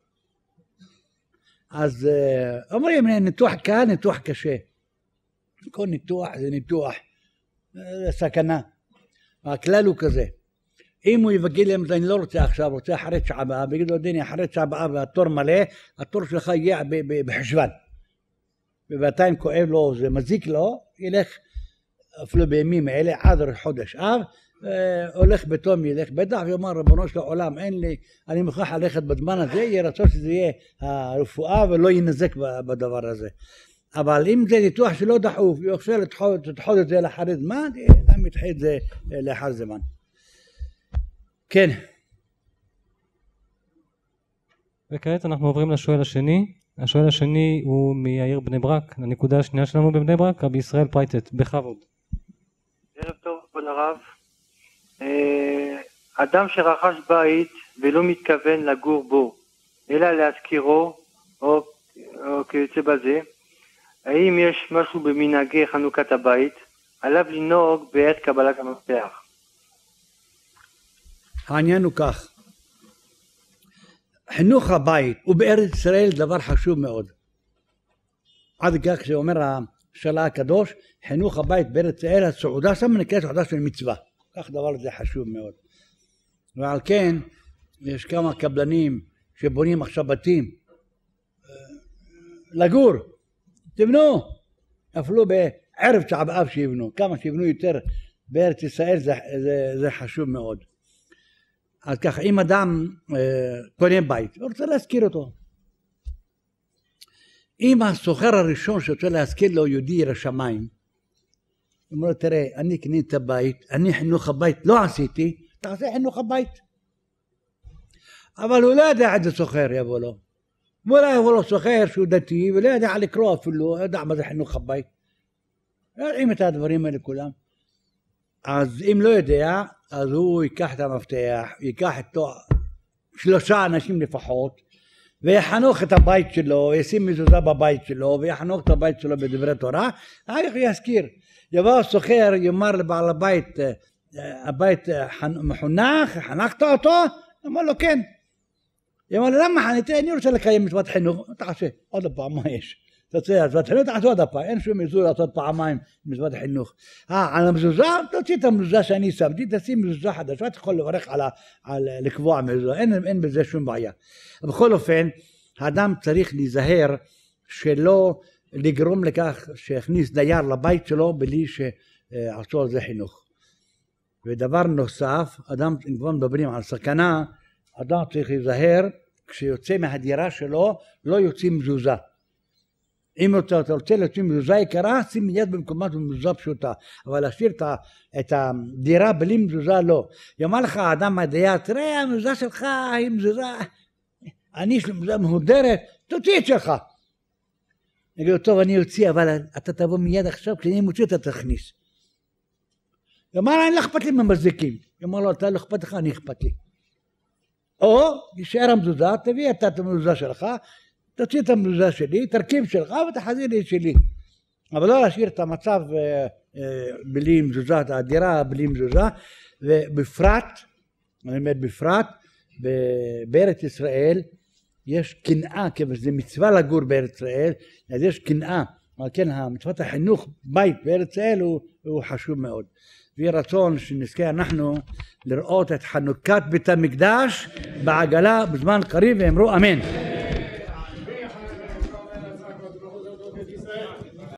אז אומרים ניתוח קל, ניתוח קשה. כל ניתוח זה ניתוח, זה סכנה. הכלל הוא כזה, אם הוא יבגיד להם אני לא רוצה עכשיו, רוצה אחרי תשעה באב, ויגיד לו דני אחרי תשעה באב והתור מלא, התור שלך יהיה בחשוון, ובינתיים כואב לו, זה מזיק לו, ילך אפילו בימים האלה עד חודש אב, הולך בתום ילך בטח ויאמר ריבונו של העולם אין לי, אני מוכרח ללכת בזמן הזה, יהיה רצון שזה יהיה הרפואה ולא ינזק בדבר הזה. אבל אם זה ניתוח שלא דחוף, יוכשר לדחות את זה לאחרי זמן, גם ידחה את זה לאחר זמן. כן. וכעת אנחנו עוברים לשואל השני. השואל השני הוא מהעיר בני ברק, הנקודה השנייה שלנו בבני ברק, רבי ישראל פרייטט, בכבוד. ערב טוב, כבוד הרב. אדם שרכש בית ולא מתכוון לגור בו, אלא להשכירו או, או כיוצא בזה, האם יש משהו במנהגי חנוכת הבית, עליו לנהוג בעת קבלת המפתח? העניין הוא כך, חינוך הבית ובארץ ישראל דבר חשוב מאוד. עד כך שאומר השאלה הקדוש, חינוך הבית בארץ ישראל, הסעודה שם נקראת סעודה של מצווה. כך דבר זה חשוב מאוד. ועל כן, יש כמה קבלנים שבונים עכשיו בתים לגור. תבנו, אפילו בערב תשעה באב שיבנו. כמה שיבנו יותר בארץ ישראל זה, זה, זה חשוב מאוד. אז ככה, אם אדם אה, קונה בית, הוא רוצה להזכיר אותו. אם הסוחר הראשון שרוצה להזכיר לו יהודי ירא שמיים, הוא אומר לו, תראה, אני קניתי את הבית, אני חינוך הבית לא עשיתי, תעשה חינוך הבית. אבל הוא לא יודע איזה סוחר יבוא לו. ואולי יבוא לו סוחר שהוא דתי, ולא יודע לקרוא אפילו, לא יודע מה זה חינוך הבית. לא יודעים את הדברים האלה כולם. אז אם לא יודע, אז הוא ייקח את המפתח, ייקח איתו שלושה אנשים לפחות, ויחנוך את הבית שלו, ישים מזוזה בבית שלו, ויחנוך את הבית שלו בדברי תורה, אחר כך יזכיר. יבוא הסוחר, יאמר לבעל הבית, הבית מחונך, חנכת אותו? אמר לו כן. יאמר לו למה חניתי? אני רוצה לקיים מצוות חינוך, תעשה, עוד פעם מה יש? תעשה מצוות חינוך, תעשה עוד פעם, אין שום איזור לעשות פעמיים מצוות חינוך. אה, על המזוזה, תוציא את המזוזה שאני שמתי, תשים מזוזה חדשה, אתה יכול לברך על, על לקבוע מזוזה, אין, אין בזה שום בעיה. בכל אופן, האדם צריך להיזהר שלא לגרום לכך שהכניס דייר לבית שלו בלי שעשו על זה חינוך. ודבר נוסף, אדם, אם כבר מדברים על סכנה, אדם צריך להיזהר כשיוצא מהדירה שלו לא יוצא מזוזה. אם אתה רוצה להוציא מזוזה יקרה, שים מיד במקומה מזוזה פשוטה, אבל להשאיר את הדירה בלי מזוזה לא. יאמר לך האדם מהדייר, תראה המזוזה שלך היא מזוזה, אני יש לי מזוזה מהודרת, תוציא את שלך. נגיד לו טוב אני אוציא, אבל אתה תבוא מיד עכשיו, כשאני מוציא אתה תכניס. יאמר אני לא אכפת לי ממזיקים, יאמר לו אתה לא אכפת לך, אני אכפת לי. או יישאר המזוזה, תביא אתה את המזוזה שלך, תוציא את המזוזה שלי, תרכיב שלך ותחזיר לי את שלי. אבל לא להשאיר את המצב אה, אה, בלי מזוזה, את הדירה בלי מזוזה, ובפרט, אני אומר בפרט, בארץ ישראל יש קנאה, כי זה מצווה לגור בארץ ישראל, אז יש קנאה, אבל כן המצוות החינוך בית בארץ ישראל הוא, הוא חשוב מאוד. ויהיה רצון שנזכה אנחנו לראות את חנוכת בית המקדש בעגלה בזמן קריב ואמרו אמן.